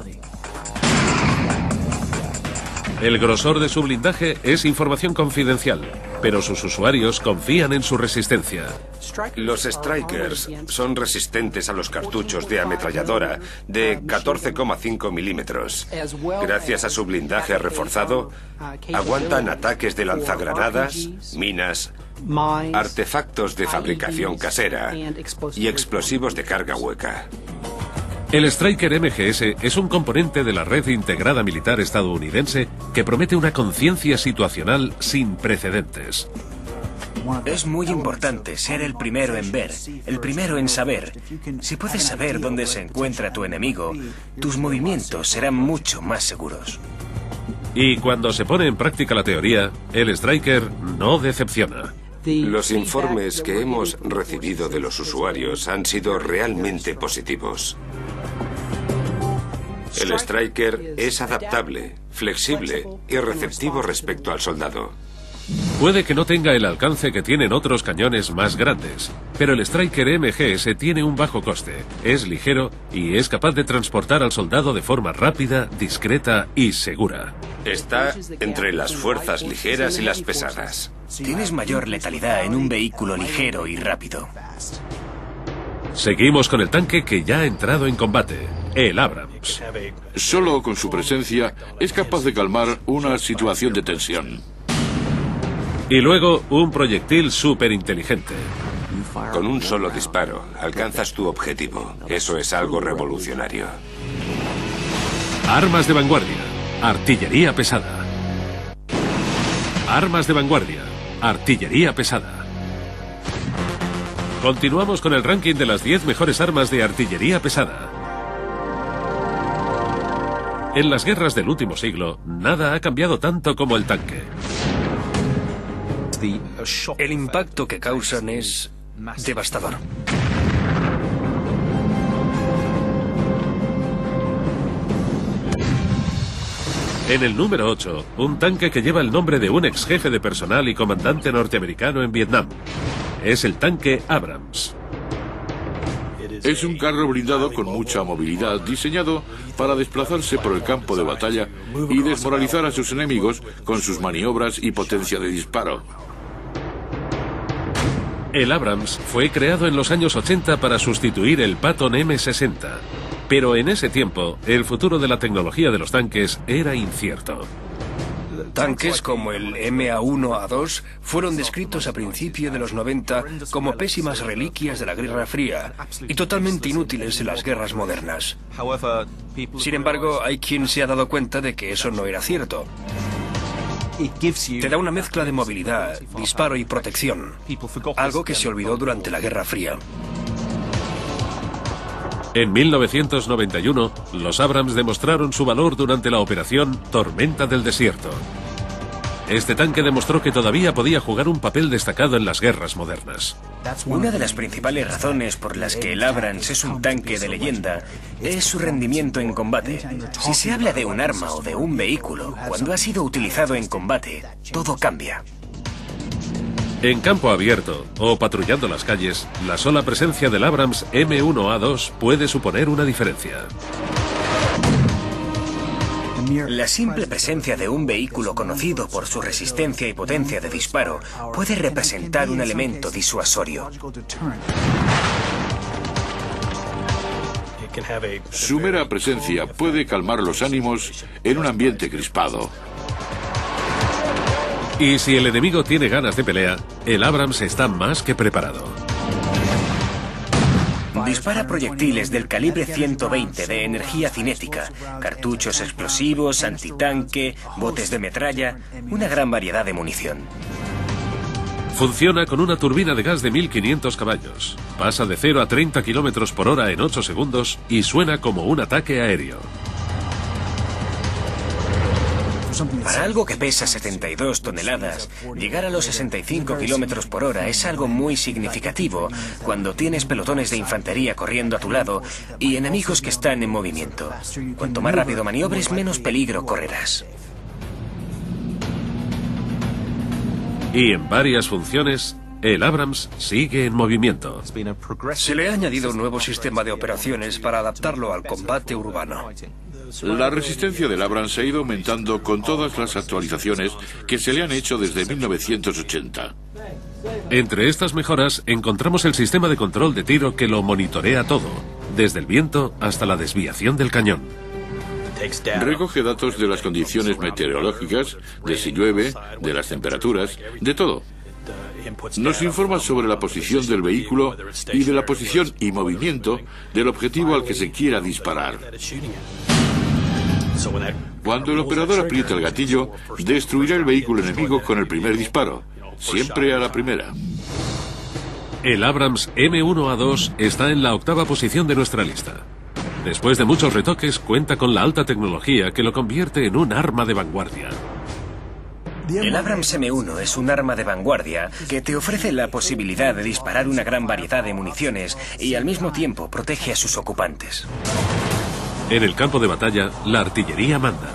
El grosor de su blindaje es información confidencial, pero sus usuarios confían en su resistencia. Los Strykers son resistentes a los cartuchos de ametralladora de catorce coma cinco milímetros. Gracias a su blindaje reforzado, aguantan ataques de lanzagranadas, minas, artefactos de fabricación casera y explosivos de carga hueca. El Stryker M G S es un componente de la red integrada militar estadounidense que promete una conciencia situacional sin precedentes. Es muy importante ser el primero en ver, el primero en saber. Si puedes saber dónde se encuentra tu enemigo, tus movimientos serán mucho más seguros. Y cuando se pone en práctica la teoría, el Stryker no decepciona. Los informes que hemos recibido de los usuarios han sido realmente positivos. El Stryker es adaptable, flexible y receptivo respecto al soldado. Puede que no tenga el alcance que tienen otros cañones más grandes, pero el Stryker M G S tiene un bajo coste, es ligero y es capaz de transportar al soldado de forma rápida, discreta y segura. Está entre las fuerzas ligeras y las pesadas. Tienes mayor letalidad en un vehículo ligero y rápido. Seguimos con el tanque que ya ha entrado en combate, el Abrams. Solo con su presencia es capaz de calmar una situación de tensión. Y luego un proyectil súper inteligente. Con un solo disparo alcanzas tu objetivo. Eso es algo revolucionario. Armas de vanguardia, artillería pesada. Armas de vanguardia, artillería pesada. Continuamos con el ranking de las diez mejores armas de artillería pesada. En las guerras del último siglo, nada ha cambiado tanto como el tanque. El impacto que causan es devastador. En el número ocho, un tanque que lleva el nombre de un ex jefe de personal y comandante norteamericano en Vietnam. Es el tanque Abrams. Es un carro blindado con mucha movilidad, diseñado para desplazarse por el campo de batalla y desmoralizar a sus enemigos con sus maniobras y potencia de disparo. El Abrams fue creado en los años ochenta para sustituir el Patton M sesenta. Pero en ese tiempo, el futuro de la tecnología de los tanques era incierto. Tanques como el M A uno A dos fueron descritos a principios de los noventa como pésimas reliquias de la Guerra Fría y totalmente inútiles en las guerras modernas. Sin embargo, hay quien se ha dado cuenta de que eso no era cierto. Te da una mezcla de movilidad, disparo y protección, algo que se olvidó durante la Guerra Fría. En mil novecientos noventa y uno, los Abrams demostraron su valor durante la operación Tormenta del Desierto. Este tanque demostró que todavía podía jugar un papel destacado en las guerras modernas. Una de las principales razones por las que el Abrams es un tanque de leyenda es su rendimiento en combate. Si se habla de un arma o de un vehículo, cuando ha sido utilizado en combate, todo cambia. En campo abierto o patrullando las calles, la sola presencia del Abrams M uno A dos puede suponer una diferencia. La simple presencia de un vehículo conocido por su resistencia y potencia de disparo puede representar un elemento disuasorio. Su mera presencia puede calmar los ánimos en un ambiente crispado. Y si el enemigo tiene ganas de pelea, el Abrams está más que preparado. Dispara proyectiles del calibre ciento veinte de energía cinética, cartuchos explosivos, antitanque, botes de metralla, una gran variedad de munición. Funciona con una turbina de gas de mil quinientos caballos. Pasa de cero a treinta kilómetros por hora en ocho segundos y suena como un ataque aéreo. Para algo que pesa setenta y dos toneladas, llegar a los sesenta y cinco kilómetros por hora es algo muy significativo cuando tienes pelotones de infantería corriendo a tu lado y enemigos que están en movimiento. Cuanto más rápido maniobres, menos peligro correrás. Y en varias funciones, el Abrams sigue en movimiento. Se le ha añadido un nuevo sistema de operaciones para adaptarlo al combate urbano. La resistencia del Abrams ha ido aumentando con todas las actualizaciones que se le han hecho desde mil novecientos ochenta. Entre estas mejoras encontramos el sistema de control de tiro que lo monitorea todo, desde el viento hasta la desviación del cañón. Recoge datos de las condiciones meteorológicas, de si llueve, de las temperaturas, de todo. Nos informa sobre la posición del vehículo y de la posición y movimiento del objetivo al que se quiera disparar. Cuando el operador aprieta el gatillo, destruirá el vehículo enemigo con el primer disparo, siempre a la primera. El Abrams M uno A dos está en la octava posición de nuestra lista. Después de muchos retoques, cuenta con la alta tecnología que lo convierte en un arma de vanguardia. El Abrams M uno es un arma de vanguardia que te ofrece la posibilidad de disparar una gran variedad de municiones y al mismo tiempo protege a sus ocupantes. En el campo de batalla, la artillería manda.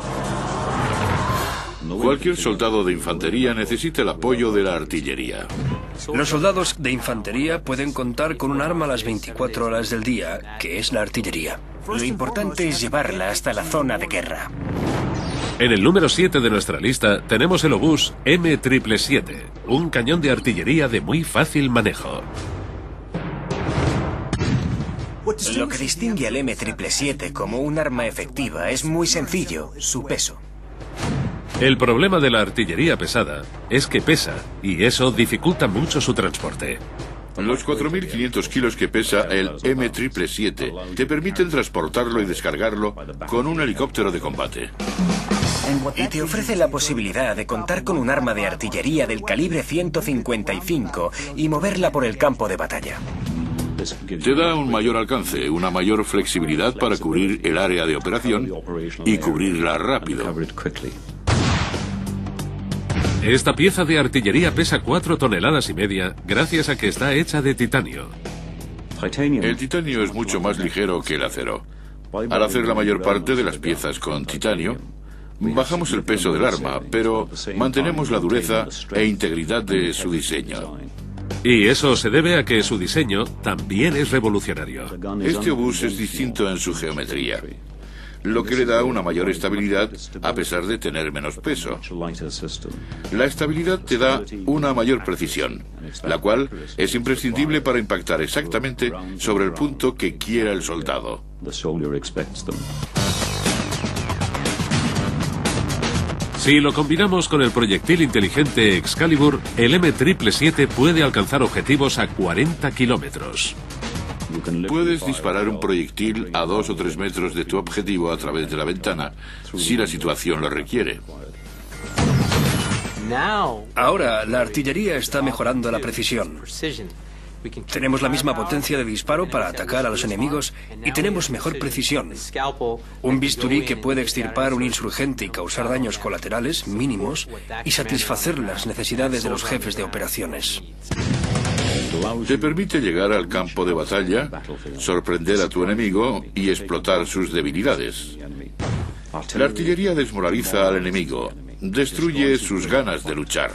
Cualquier soldado de infantería necesita el apoyo de la artillería. Los soldados de infantería pueden contar con un arma a las veinticuatro horas del día, que es la artillería. Lo importante es llevarla hasta la zona de guerra. En el número siete de nuestra lista tenemos el obús M siete siete, un cañón de artillería de muy fácil manejo. Lo que distingue al M siete siete como un arma efectiva es muy sencillo, su peso. El problema de la artillería pesada es que pesa, y eso dificulta mucho su transporte. Los cuatro mil quinientos kilos que pesa el M siete siete te permiten transportarlo y descargarlo con un helicóptero de combate. Y te ofrece la posibilidad de contar con un arma de artillería del calibre ciento cincuenta y cinco y moverla por el campo de batalla. Te da un mayor alcance, una mayor flexibilidad para cubrir el área de operación y cubrirla rápido. Esta pieza de artillería pesa cuatro toneladas y media gracias a que está hecha de titanio. El titanio es mucho más ligero que el acero. Al hacer la mayor parte de las piezas con titanio, bajamos el peso del arma, pero mantenemos la dureza e integridad de su diseño. Y eso se debe a que su diseño también es revolucionario. Este obús es distinto en su geometría, lo que le da una mayor estabilidad a pesar de tener menos peso. La estabilidad te da una mayor precisión, la cual es imprescindible para impactar exactamente sobre el punto que quiera el soldado. Si lo combinamos con el proyectil inteligente Excalibur, el M siete siete puede alcanzar objetivos a cuarenta kilómetros. Puedes disparar un proyectil a dos o tres metros de tu objetivo a través de la ventana, si la situación lo requiere. Ahora, la artillería está mejorando la precisión. Tenemos la misma potencia de disparo para atacar a los enemigos y tenemos mejor precisión. Un bisturí que puede extirpar un insurgente y causar daños colaterales mínimos y satisfacer las necesidades de los jefes de operaciones. Te permite llegar al campo de batalla, sorprender a tu enemigo y explotar sus debilidades. La artillería desmoraliza al enemigo, destruye sus ganas de luchar.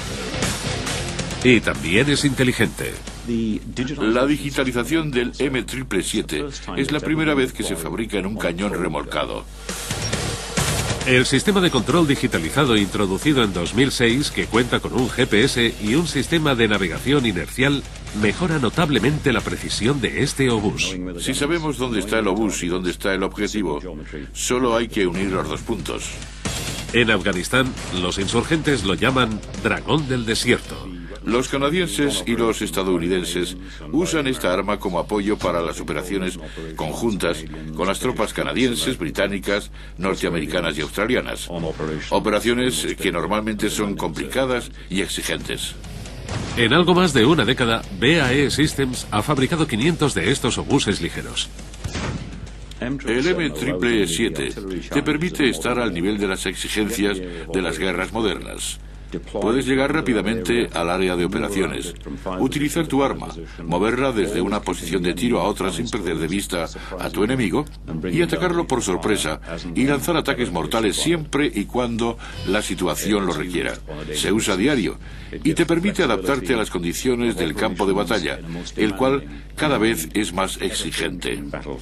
Y también es inteligente. La digitalización del M siete siete es la primera vez que se fabrica en un cañón remolcado. El sistema de control digitalizado introducido en dos mil seis, que cuenta con un G P S y un sistema de navegación inercial, mejora notablemente la precisión de este obús. Si sabemos dónde está el obús y dónde está el objetivo, solo hay que unir los dos puntos. En Afganistán, los insurgentes lo llaman Dragón del Desierto. Los canadienses y los estadounidenses usan esta arma como apoyo para las operaciones conjuntas con las tropas canadienses, británicas, norteamericanas y australianas. Operaciones que normalmente son complicadas y exigentes. En algo más de una década, B A E Systems ha fabricado quinientos de estos obuses ligeros. El M siete siete te permite estar al nivel de las exigencias de las guerras modernas. Puedes llegar rápidamente al área de operaciones, utilizar tu arma, moverla desde una posición de tiro a otra sin perder de vista a tu enemigo y atacarlo por sorpresa y lanzar ataques mortales siempre y cuando la situación lo requiera. Se usa a diario y te permite adaptarte a las condiciones del campo de batalla, el cual cada vez es más exigente.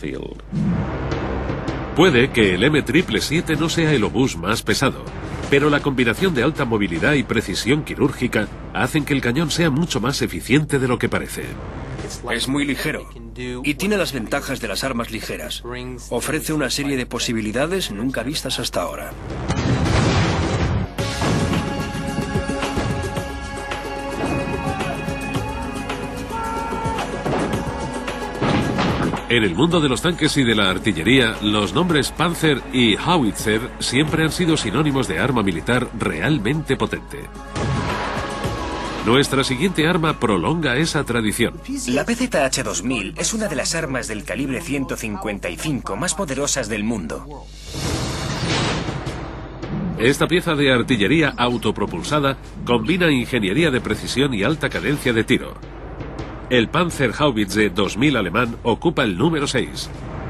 Puede que el M siete siete no sea el obús más pesado, pero la combinación de alta movilidad y precisión quirúrgica hacen que el cañón sea mucho más eficiente de lo que parece. Es muy ligero y tiene las ventajas de las armas ligeras. Ofrece una serie de posibilidades nunca vistas hasta ahora. En el mundo de los tanques y de la artillería, los nombres Panzer y Howitzer siempre han sido sinónimos de arma militar realmente potente. Nuestra siguiente arma prolonga esa tradición. La P Z H dos mil es una de las armas del calibre ciento cincuenta y cinco más poderosas del mundo. Esta pieza de artillería autopropulsada combina ingeniería de precisión y alta cadencia de tiro. El Panzerhaubitze dos mil alemán ocupa el número seis.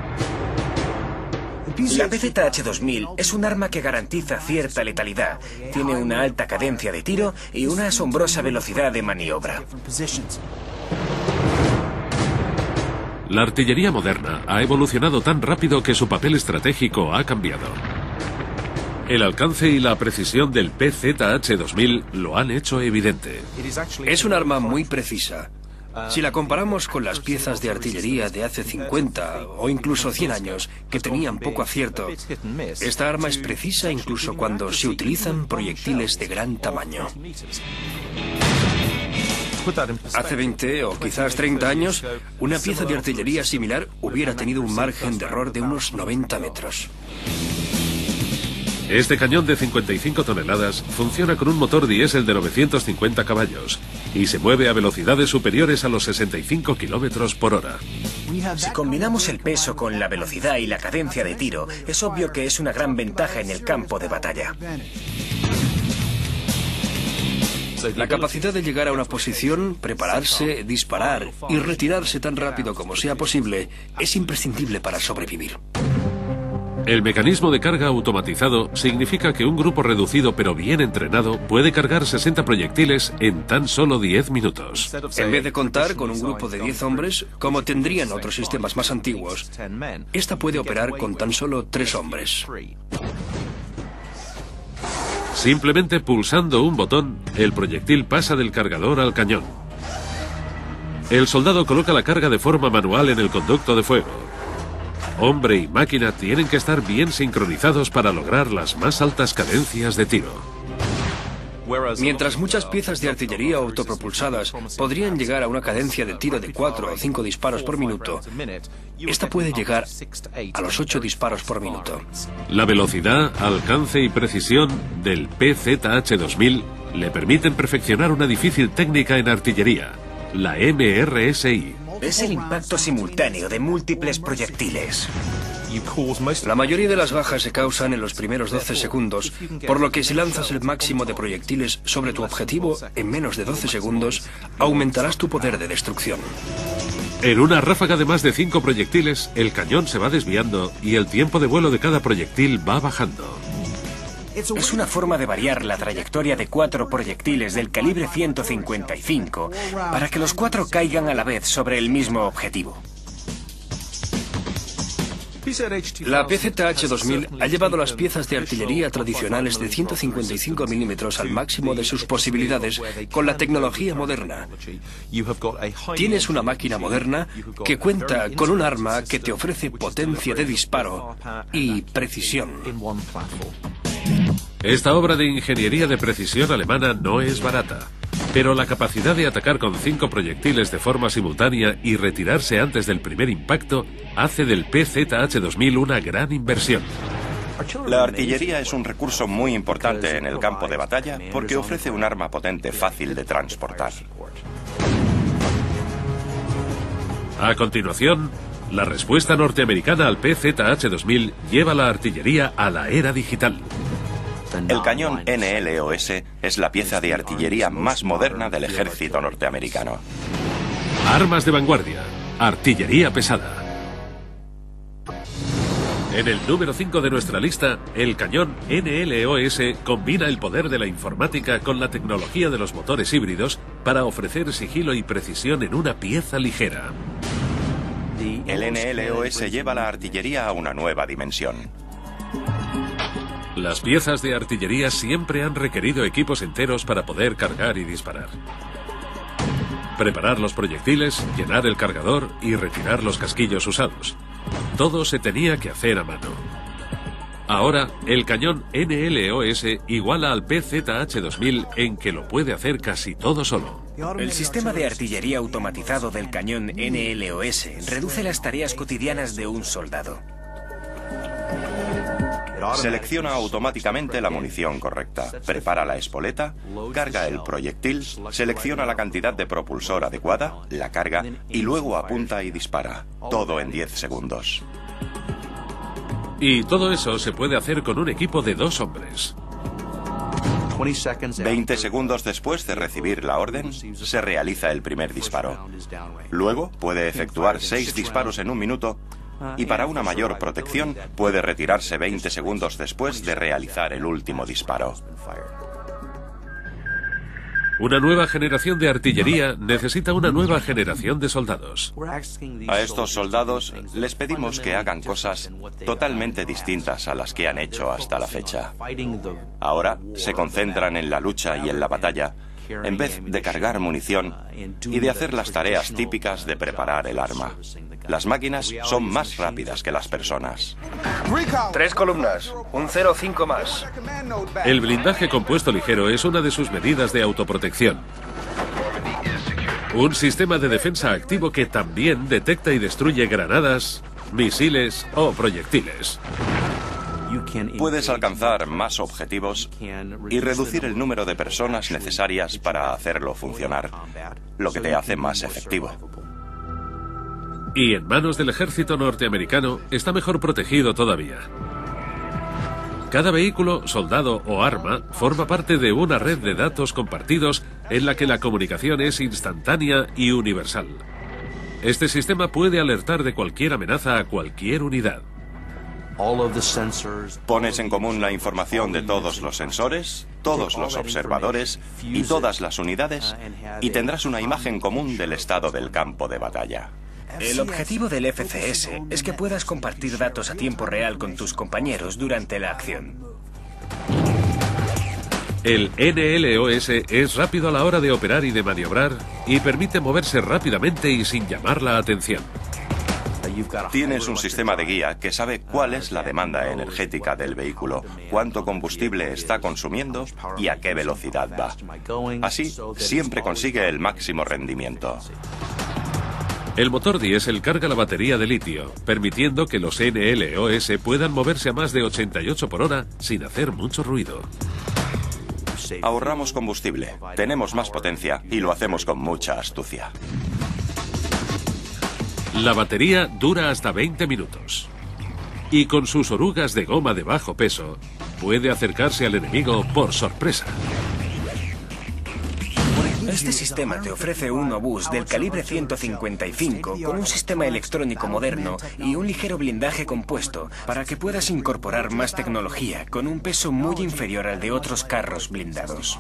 La P Z H dos mil es un arma que garantiza cierta letalidad. Tiene una alta cadencia de tiro y una asombrosa velocidad de maniobra. La artillería moderna ha evolucionado tan rápido que su papel estratégico ha cambiado. El alcance y la precisión del P Z H dos mil lo han hecho evidente. Es un arma muy precisa. Si la comparamos con las piezas de artillería de hace cincuenta o incluso cien años, que tenían poco acierto, esta arma es precisa incluso cuando se utilizan proyectiles de gran tamaño. Hace veinte o quizás treinta años, una pieza de artillería similar hubiera tenido un margen de error de unos noventa metros. Este cañón de cincuenta y cinco toneladas funciona con un motor diésel de novecientos cincuenta caballos y se mueve a velocidades superiores a los sesenta y cinco kilómetros por hora. Si combinamos el peso con la velocidad y la cadencia de tiro, es obvio que es una gran ventaja en el campo de batalla. La capacidad de llegar a una posición, prepararse, disparar y retirarse tan rápido como sea posible es imprescindible para sobrevivir. El mecanismo de carga automatizado significa que un grupo reducido pero bien entrenado puede cargar sesenta proyectiles en tan solo diez minutos. En vez de contar con un grupo de diez hombres, como tendrían otros sistemas más antiguos, esta puede operar con tan solo tres hombres. Simplemente pulsando un botón, el proyectil pasa del cargador al cañón. El soldado coloca la carga de forma manual en el conducto de fuego. Hombre y máquina tienen que estar bien sincronizados para lograr las más altas cadencias de tiro. Mientras muchas piezas de artillería autopropulsadas podrían llegar a una cadencia de tiro de cuatro o cinco disparos por minuto, esta puede llegar a los ocho disparos por minuto. La velocidad, alcance y precisión del P Z H dos mil le permiten perfeccionar una difícil técnica en artillería, la M R S I. Es el impacto simultáneo de múltiples proyectiles. La mayoría de las bajas se causan en los primeros doce segundos, por lo que si lanzas el máximo de proyectiles sobre tu objetivo en menos de doce segundos, aumentarás tu poder de destrucción. En una ráfaga de más de cinco proyectiles, el cañón se va desviando y el tiempo de vuelo de cada proyectil va bajando. Es una forma de variar la trayectoria de cuatro proyectiles del calibre ciento cincuenta y cinco para que los cuatro caigan a la vez sobre el mismo objetivo. La P Z H dos mil ha llevado las piezas de artillería tradicionales de ciento cincuenta y cinco milímetros al máximo de sus posibilidades con la tecnología moderna. Tienes una máquina moderna que cuenta con un arma que te ofrece potencia de disparo y precisión. Esta obra de ingeniería de precisión alemana no es barata, pero la capacidad de atacar con cinco proyectiles de forma simultánea y retirarse antes del primer impacto hace del P Z H dos mil una gran inversión. La artillería es un recurso muy importante en el campo de batalla porque ofrece un arma potente fácil de transportar. A continuación, la respuesta norteamericana al P Z H dos mil lleva la artillería a la era digital. El cañón N L O S es la pieza de artillería más moderna del ejército norteamericano. Armas de vanguardia, artillería pesada. En el número cinco de nuestra lista, el cañón N L O S combina el poder de la informática con la tecnología de los motores híbridos para ofrecer sigilo y precisión en una pieza ligera. El N L O S lleva la artillería a una nueva dimensión. Las piezas de artillería siempre han requerido equipos enteros para poder cargar y disparar. Preparar los proyectiles, llenar el cargador y retirar los casquillos usados. Todo se tenía que hacer a mano. Ahora, el cañón N L O S iguala al P Z H dos mil en que lo puede hacer casi todo solo. El sistema de artillería automatizado del cañón N L O S reduce las tareas cotidianas de un soldado. Selecciona automáticamente la munición correcta, prepara la espoleta, carga el proyectil, selecciona la cantidad de propulsor adecuada, la carga y luego apunta y dispara. Todo en diez segundos. Y todo eso se puede hacer con un equipo de dos hombres. veinte segundos después de recibir la orden, se realiza el primer disparo. Luego puede efectuar seis disparos en un minuto y para una mayor protección puede retirarse veinte segundos después de realizar el último disparo. Una nueva generación de artillería necesita una nueva generación de soldados. A estos soldados les pedimos que hagan cosas totalmente distintas a las que han hecho hasta la fecha. Ahora se concentran en la lucha y en la batalla, en vez de cargar munición y de hacer las tareas típicas de preparar el arma. Las máquinas son más rápidas que las personas. Tres columnas, un cero cinco más. El blindaje compuesto ligero es una de sus medidas de autoprotección. Un sistema de defensa activo que también detecta y destruye granadas, misiles o proyectiles. Puedes alcanzar más objetivos y reducir el número de personas necesarias para hacerlo funcionar, lo que te hace más efectivo. Y en manos del ejército norteamericano está mejor protegido todavía. Cada vehículo, soldado o arma forma parte de una red de datos compartidos en la que la comunicación es instantánea y universal. Este sistema puede alertar de cualquier amenaza a cualquier unidad. Pones en común la información de todos los sensores, todos los observadores y todas las unidades y tendrás una imagen común del estado del campo de batalla. El objetivo del F C S es que puedas compartir datos a tiempo real con tus compañeros durante la acción. El N L O S es rápido a la hora de operar y de maniobrar y permite moverse rápidamente y sin llamar la atención. Tienes un sistema de guía que sabe cuál es la demanda energética del vehículo, cuánto combustible está consumiendo y a qué velocidad va. Así, siempre consigue el máximo rendimiento. El motor diésel carga la batería de litio, permitiendo que los N L O S puedan moverse a más de ochenta y ocho por hora sin hacer mucho ruido. Ahorramos combustible, tenemos más potencia y lo hacemos con mucha astucia. La batería dura hasta veinte minutos. Y con sus orugas de goma de bajo peso, puede acercarse al enemigo por sorpresa. Este sistema te ofrece un obús del calibre ciento cincuenta y cinco con un sistema electrónico moderno y un ligero blindaje compuesto para que puedas incorporar más tecnología con un peso muy inferior al de otros carros blindados.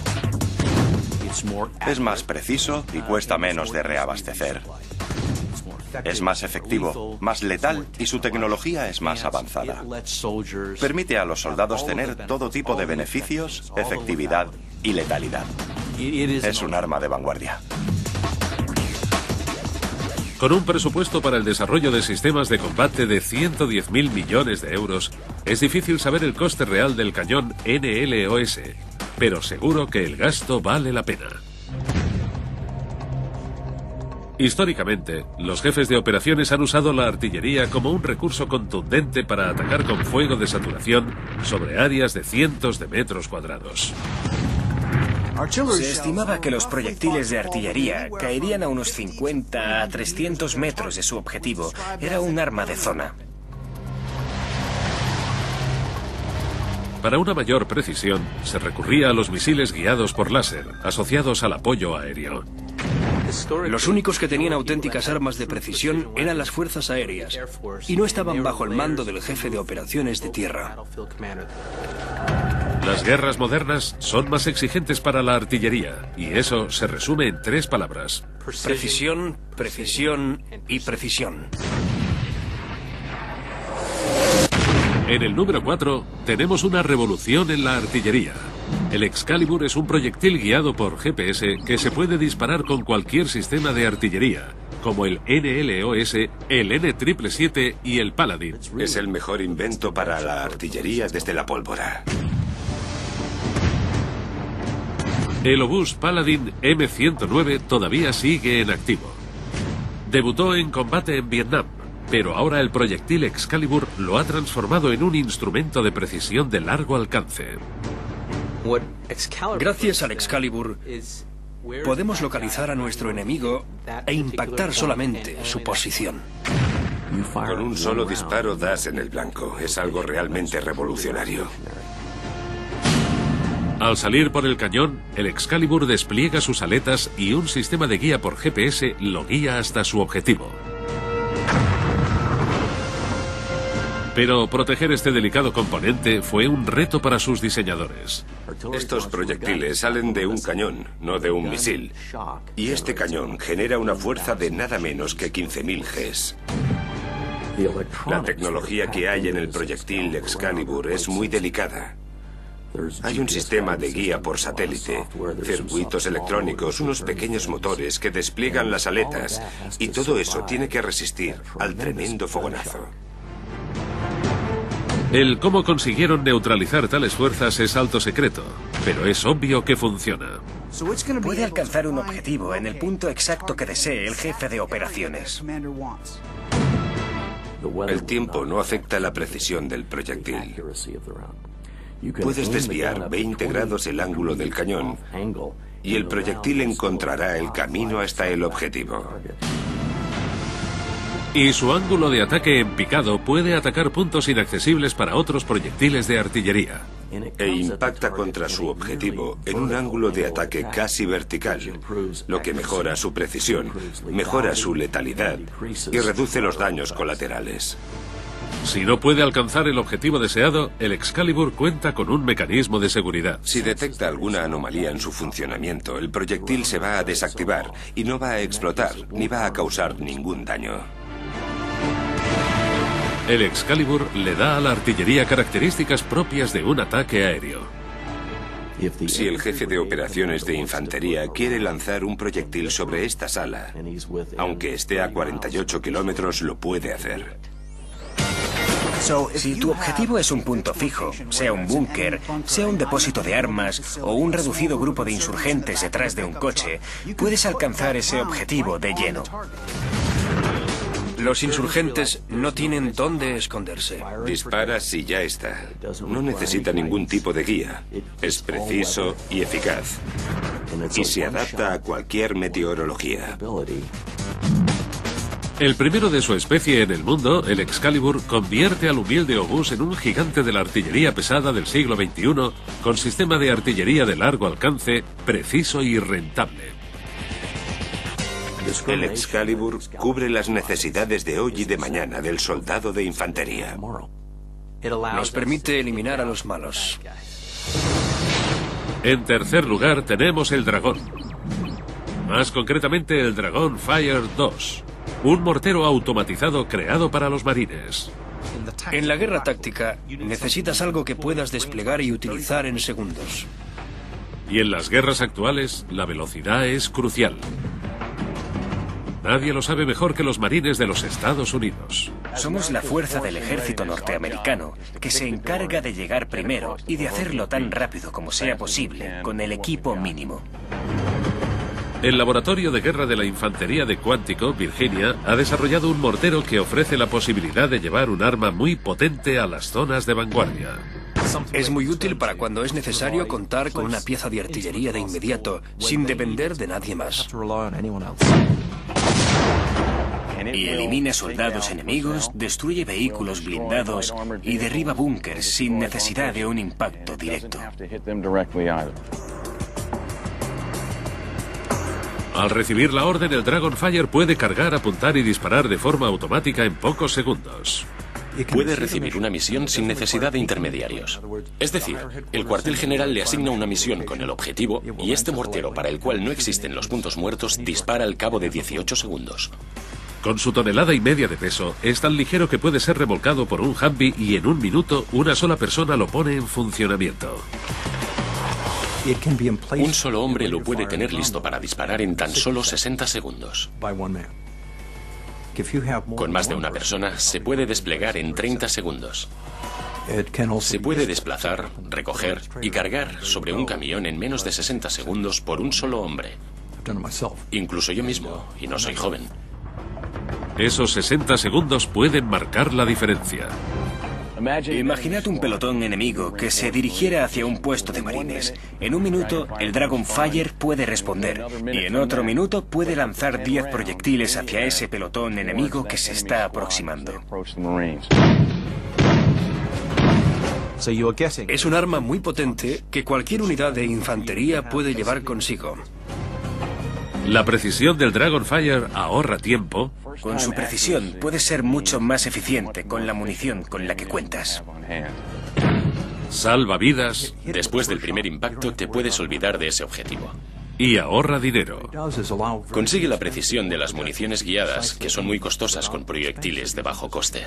Es más preciso y cuesta menos de reabastecer. Es más efectivo, más letal y su tecnología es más avanzada. Permite a los soldados tener todo tipo de beneficios, efectividad y letalidad. Es un arma de vanguardia. Con un presupuesto para el desarrollo de sistemas de combate de ciento diez mil millones de euros, es difícil saber el coste real del cañón N L O S, pero seguro que el gasto vale la pena. Históricamente, los jefes de operaciones han usado la artillería como un recurso contundente para atacar con fuego de saturación sobre áreas de cientos de metros cuadrados. Se estimaba que los proyectiles de artillería caerían a unos cincuenta a trescientos metros de su objetivo. Era un arma de zona. Para una mayor precisión, se recurría a los misiles guiados por láser, asociados al apoyo aéreo. Los únicos que tenían auténticas armas de precisión eran las fuerzas aéreas, y no estaban bajo el mando del jefe de operaciones de tierra. Las guerras modernas son más exigentes para la artillería, y eso se resume en tres palabras. Precisión, precisión y precisión. En el número cuatro tenemos una revolución en la artillería. El Excalibur es un proyectil guiado por G P S que se puede disparar con cualquier sistema de artillería, como el N L O S, el N siete siete siete y el Paladin. Es el mejor invento para la artillería desde la pólvora. El obús Paladin M ciento nueve todavía sigue en activo. Debutó en combate en Vietnam, pero ahora el proyectil Excalibur lo ha transformado en un instrumento de precisión de largo alcance. Gracias al Excalibur, podemos localizar a nuestro enemigo e impactar solamente su posición. Con un solo disparo das en el blanco. Es algo realmente revolucionario. Al salir por el cañón, el Excalibur despliega sus aletas y un sistema de guía por G P S lo guía hasta su objetivo. Pero proteger este delicado componente fue un reto para sus diseñadores. Estos proyectiles salen de un cañón, no de un misil. Y este cañón genera una fuerza de nada menos que quince mil Gs. La tecnología que hay en el proyectil Excalibur es muy delicada. Hay un sistema de guía por satélite, circuitos electrónicos, unos pequeños motores que despliegan las aletas, y todo eso tiene que resistir al tremendo fogonazo. El cómo consiguieron neutralizar tales fuerzas es alto secreto, pero es obvio que funciona. Puede alcanzar un objetivo en el punto exacto que desee el jefe de operaciones. El tiempo no afecta la precisión del proyectil. Puedes desviar veinte grados el ángulo del cañón y el proyectil encontrará el camino hasta el objetivo. Y su ángulo de ataque en picado puede atacar puntos inaccesibles para otros proyectiles de artillería. E impacta contra su objetivo en un ángulo de ataque casi vertical, lo que mejora su precisión, mejora su letalidad y reduce los daños colaterales. Si no puede alcanzar el objetivo deseado, el Excalibur cuenta con un mecanismo de seguridad. Si detecta alguna anomalía en su funcionamiento, el proyectil se va a desactivar y no va a explotar ni va a causar ningún daño. El Excalibur le da a la artillería características propias de un ataque aéreo. Si el jefe de operaciones de infantería quiere lanzar un proyectil sobre esta sala, aunque esté a cuarenta y ocho kilómetros, lo puede hacer. Si tu objetivo es un punto fijo, sea un búnker, sea un depósito de armas o un reducido grupo de insurgentes detrás de un coche, puedes alcanzar ese objetivo de lleno. Los insurgentes no tienen dónde esconderse. Disparas y ya está. No necesita ningún tipo de guía. Es preciso y eficaz. Y se adapta a cualquier meteorología. El primero de su especie en el mundo, el Excalibur, convierte al humilde obús en un gigante de la artillería pesada del siglo veintiuno con sistema de artillería de largo alcance, preciso y rentable. El Excalibur cubre las necesidades de hoy y de mañana del soldado de infantería. Nos permite eliminar a los malos. En tercer lugar tenemos el Dragón. Más concretamente el Dragon Fire dos. Un mortero automatizado creado para los marines. En la guerra táctica necesitas algo que puedas desplegar y utilizar en segundos. Y en las guerras actuales, la velocidad es crucial. Nadie lo sabe mejor que los marines de los Estados Unidos. Somos la fuerza del ejército norteamericano que se encarga de llegar primero y de hacerlo tan rápido como sea posible, con el equipo mínimo. El Laboratorio de Guerra de la Infantería de Quantico, Virginia, ha desarrollado un mortero que ofrece la posibilidad de llevar un arma muy potente a las zonas de vanguardia. Es muy útil para cuando es necesario contar con una pieza de artillería de inmediato, sin depender de nadie más. Y elimina soldados enemigos, destruye vehículos blindados y derriba búnkers sin necesidad de un impacto directo. Al recibir la orden, el Dragonfire puede cargar, apuntar y disparar de forma automática en pocos segundos. Puede recibir una misión sin necesidad de intermediarios. Es decir, el cuartel general le asigna una misión con el objetivo y este mortero, para el cual no existen los puntos muertos, dispara al cabo de dieciocho segundos. Con su tonelada y media de peso, es tan ligero que puede ser remolcado por un Humvee y en un minuto una sola persona lo pone en funcionamiento. Un solo hombre lo puede tener listo para disparar en tan solo sesenta segundos. Con más de una persona, se puede desplegar en treinta segundos. Se puede desplazar, recoger y cargar sobre un camión en menos de sesenta segundos por un solo hombre. Incluso yo mismo, y no soy joven. Esos sesenta segundos pueden marcar la diferencia. Imaginad un pelotón enemigo que se dirigiera hacia un puesto de marines. En un minuto, el Dragonfire puede responder, y en otro minuto puede lanzar diez proyectiles hacia ese pelotón enemigo que se está aproximando. Es un arma muy potente que cualquier unidad de infantería puede llevar consigo. La precisión del Dragonfire ahorra tiempo. Con su precisión puede ser mucho más eficiente con la munición con la que cuentas. Salva vidas. Después del primer impacto te puedes olvidar de ese objetivo. Y ahorra dinero. Consigue la precisión de las municiones guiadas, que son muy costosas con proyectiles de bajo coste.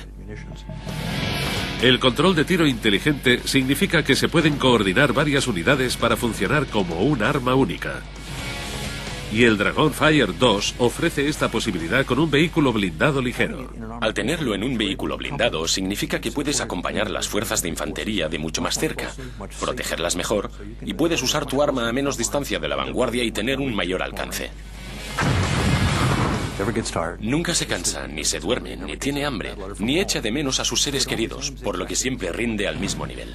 El control de tiro inteligente significa que se pueden coordinar varias unidades para funcionar como un arma única. Y el Dragonfire dos ofrece esta posibilidad con un vehículo blindado ligero. Al tenerlo en un vehículo blindado, significa que puedes acompañar las fuerzas de infantería de mucho más cerca, protegerlas mejor, y puedes usar tu arma a menos distancia de la vanguardia y tener un mayor alcance. Nunca se cansa, ni se duerme, ni tiene hambre, ni echa de menos a sus seres queridos, por lo que siempre rinde al mismo nivel.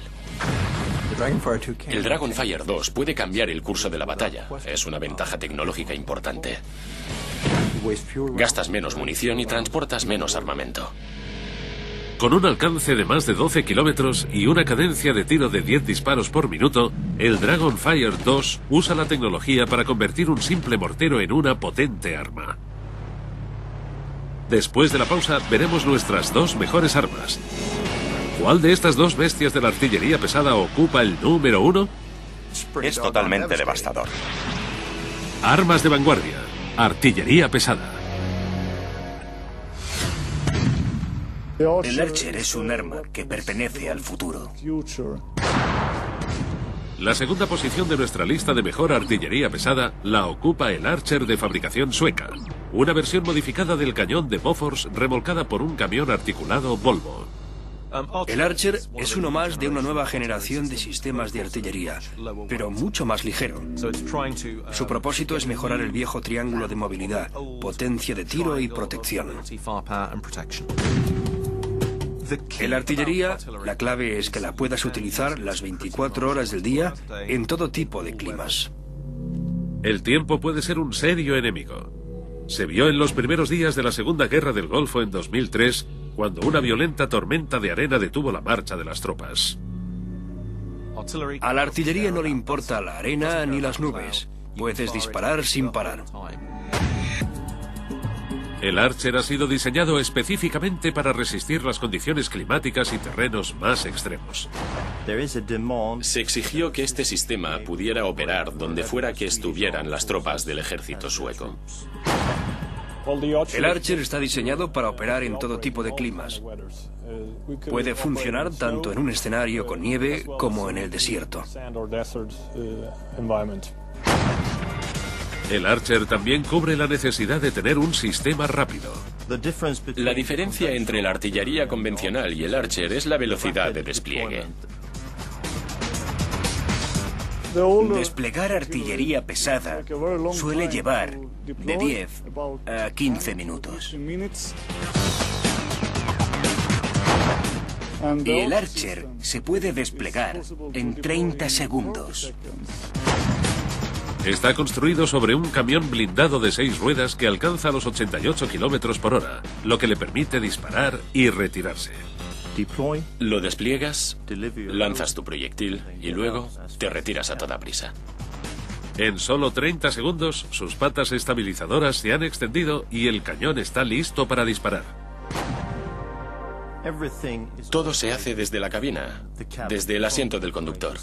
El Dragonfire dos puede cambiar el curso de la batalla. Es una ventaja tecnológica importante. Gastas menos munición y transportas menos armamento. Con un alcance de más de doce kilómetros y una cadencia de tiro de diez disparos por minuto, el Dragonfire dos usa la tecnología para convertir un simple mortero en una potente arma. Después de la pausa, veremos nuestras dos mejores armas. ¿Cuál de estas dos bestias de la artillería pesada ocupa el número uno? Es totalmente devastador. Armas de vanguardia. Artillería pesada. El Archer es un arma que pertenece al futuro. La segunda posición de nuestra lista de mejor artillería pesada la ocupa el Archer de fabricación sueca, una versión modificada del cañón de Bofors remolcada por un camión articulado Volvo. El Archer es uno más de una nueva generación de sistemas de artillería, pero mucho más ligero. Su propósito es mejorar el viejo triángulo de movilidad, potencia de tiro y protección. En la artillería, la clave es que la puedas utilizar las veinticuatro horas del día en todo tipo de climas. El tiempo puede ser un serio enemigo. Se vio en los primeros días de la Segunda Guerra del Golfo en dos mil tres, cuando una violenta tormenta de arena detuvo la marcha de las tropas. A la artillería no le importa la arena ni las nubes. Puedes disparar sin parar. El Archer ha sido diseñado específicamente para resistir las condiciones climáticas y terrenos más extremos. Se exigió que este sistema pudiera operar donde fuera que estuvieran las tropas del ejército sueco. El Archer está diseñado para operar en todo tipo de climas. Puede funcionar tanto en un escenario con nieve como en el desierto. El Archer también cubre la necesidad de tener un sistema rápido. La diferencia entre la artillería convencional y el Archer es la velocidad de despliegue. Desplegar artillería pesada suele llevar de diez a quince minutos. Y el Archer se puede desplegar en treinta segundos. Está construido sobre un camión blindado de seis ruedas que alcanza los ochenta y ocho kilómetros por hora, lo que le permite disparar y retirarse. Lo despliegas, lanzas tu proyectil y luego te retiras a toda prisa. En solo treinta segundos, sus patas estabilizadoras se han extendido y el cañón está listo para disparar. Todo se hace desde la cabina, desde el asiento del conductor.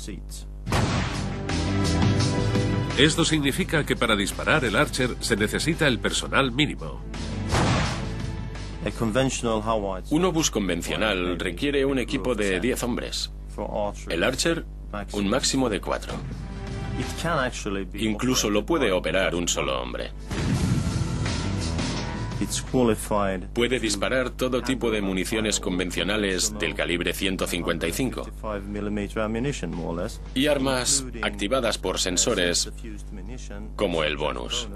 Esto significa que para disparar el Archer se necesita el personal mínimo. Un obús convencional requiere un equipo de diez hombres. El Archer, un máximo de cuatro. Incluso lo puede operar un solo hombre. Puede disparar todo tipo de municiones convencionales del calibre ciento cincuenta y cinco y armas activadas por sensores como el Bonus.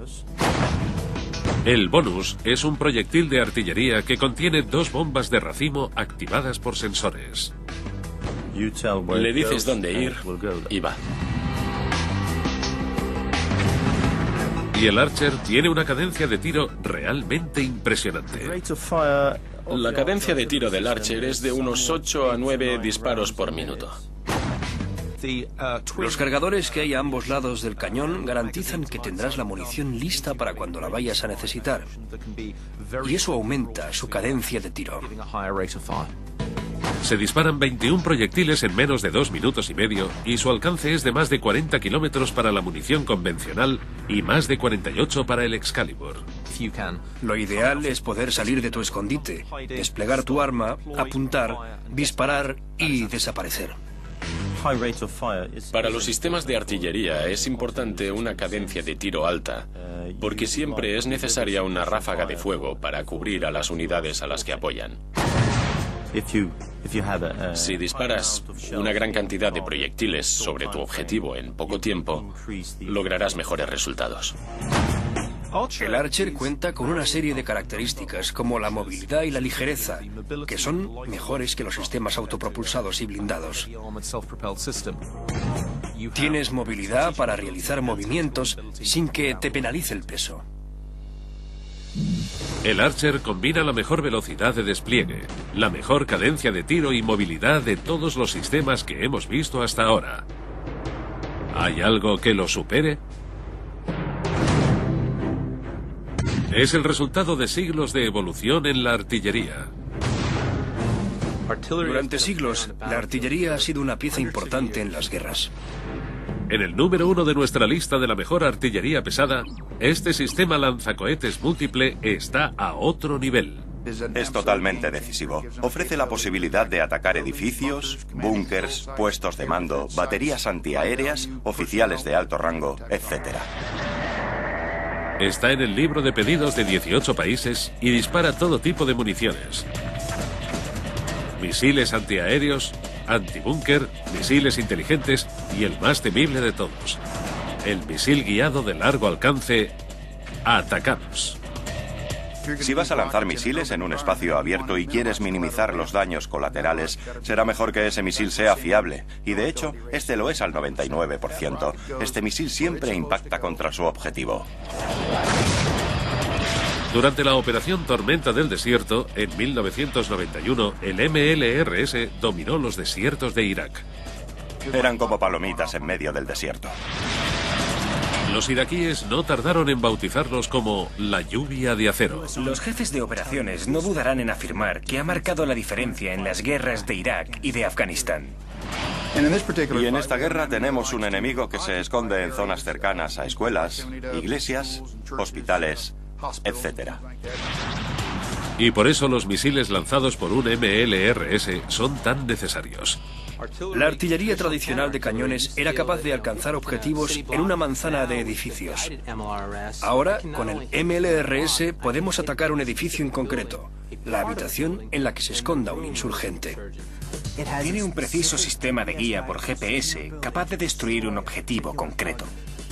El Bonus es un proyectil de artillería que contiene dos bombas de racimo activadas por sensores. Le dices dónde ir y va. Y el Archer tiene una cadencia de tiro realmente impresionante. La cadencia de tiro del Archer es de unos ocho a nueve disparos por minuto. Los cargadores que hay a ambos lados del cañón garantizan que tendrás la munición lista para cuando la vayas a necesitar. Y eso aumenta su cadencia de tiro. Se disparan veintiún proyectiles en menos de dos minutos y medio y su alcance es de más de cuarenta kilómetros para la munición convencional y más de cuarenta y ocho para el Excalibur. Lo ideal es poder salir de tu escondite, desplegar tu arma, apuntar, disparar y desaparecer. Para los sistemas de artillería es importante una cadencia de tiro alta, porque siempre es necesaria una ráfaga de fuego para cubrir a las unidades a las que apoyan. Si disparas una gran cantidad de proyectiles sobre tu objetivo en poco tiempo, lograrás mejores resultados. El Archer cuenta con una serie de características como la movilidad y la ligereza, que son mejores que los sistemas autopropulsados y blindados. Tienes movilidad para realizar movimientos sin que te penalice el peso. El Archer combina la mejor velocidad de despliegue, la mejor cadencia de tiro y movilidad de todos los sistemas que hemos visto hasta ahora. ¿Hay algo que lo supere? Es el resultado de siglos de evolución en la artillería. Durante siglos, la artillería ha sido una pieza importante en las guerras. En el número uno de nuestra lista de la mejor artillería pesada, este sistema lanzacohetes múltiple está a otro nivel. Es totalmente decisivo. Ofrece la posibilidad de atacar edificios, búnkers, puestos de mando, baterías antiaéreas, oficiales de alto rango, etcétera. Está en el libro de pedidos de dieciocho países y dispara todo tipo de municiones. Misiles antiaéreos, antibúnker, misiles inteligentes y el más temible de todos, el misil guiado de largo alcance ATACMS. Si vas a lanzar misiles en un espacio abierto y quieres minimizar los daños colaterales, será mejor que ese misil sea fiable. Y de hecho, este lo es al noventa y nueve por ciento. Este misil siempre impacta contra su objetivo. Durante la Operación Tormenta del Desierto, en mil novecientos noventa y uno, el M L R S dominó los desiertos de Irak. Eran como palomitas en medio del desierto. Los iraquíes no tardaron en bautizarlos como la lluvia de acero. Los jefes de operaciones no dudarán en afirmar que ha marcado la diferencia en las guerras de Irak y de Afganistán. Y en esta guerra tenemos un enemigo que se esconde en zonas cercanas a escuelas, iglesias, hospitales, etcétera. Y por eso los misiles lanzados por un M L R S son tan necesarios. La artillería tradicional de cañones era capaz de alcanzar objetivos en una manzana de edificios. Ahora, con el M L R S podemos atacar un edificio en concreto, la habitación en la que se esconda un insurgente. Tiene un preciso sistema de guía por G P S capaz de destruir un objetivo concreto.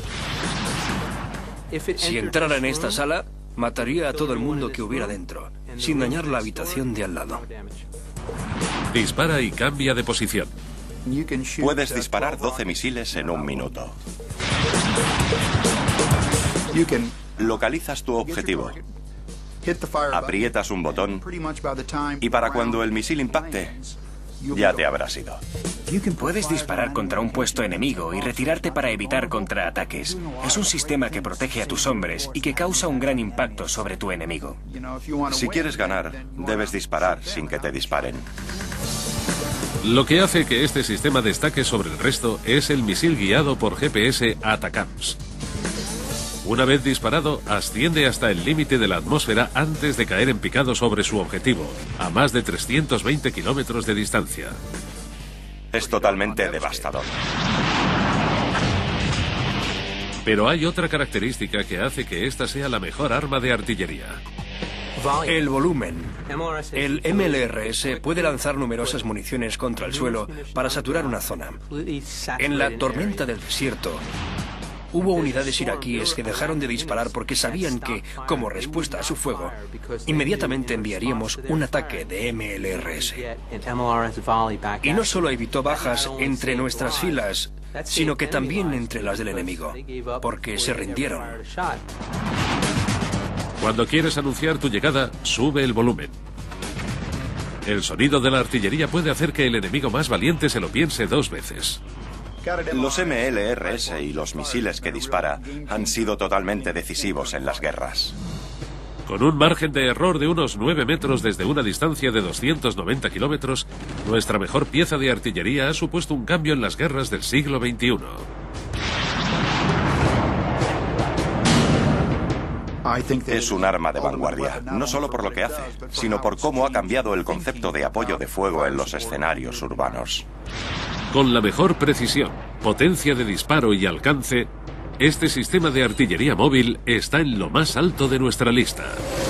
Si entrara en esta sala, mataría a todo el mundo que hubiera dentro, sin dañar la habitación de al lado. Dispara y cambia de posición. Puedes disparar doce misiles en un minuto. Localizas tu objetivo. Aprietas un botón y para cuando el misil impacte, ya te habrás ido. Puedes disparar contra un puesto enemigo y retirarte para evitar contraataques. Es un sistema que protege a tus hombres y que causa un gran impacto sobre tu enemigo. Si quieres ganar, debes disparar sin que te disparen. Lo que hace que este sistema destaque sobre el resto es el misil guiado por G P S ATACMS. Una vez disparado, asciende hasta el límite de la atmósfera antes de caer en picado sobre su objetivo, a más de trescientos veinte kilómetros de distancia. Es totalmente devastador. Pero hay otra característica que hace que esta sea la mejor arma de artillería. El volumen. El M L R S puede lanzar numerosas municiones contra el suelo para saturar una zona. En la tormenta del desierto, hubo unidades iraquíes que dejaron de disparar porque sabían que, como respuesta a su fuego, inmediatamente enviaríamos un ataque de M L R S. Y no solo evitó bajas entre nuestras filas, sino que también entre las del enemigo, porque se rindieron. Cuando quieres anunciar tu llegada, sube el volumen. El sonido de la artillería puede hacer que el enemigo más valiente se lo piense dos veces. Los M L R S y los misiles que dispara han sido totalmente decisivos en las guerras. Con un margen de error de unos nueve metros desde una distancia de doscientos noventa kilómetros, nuestra mejor pieza de artillería ha supuesto un cambio en las guerras del siglo veintiuno. Es un arma de vanguardia, no solo por lo que hace, sino por cómo ha cambiado el concepto de apoyo de fuego en los escenarios urbanos. Con la mejor precisión, potencia de disparo y alcance, este sistema de artillería móvil está en lo más alto de nuestra lista.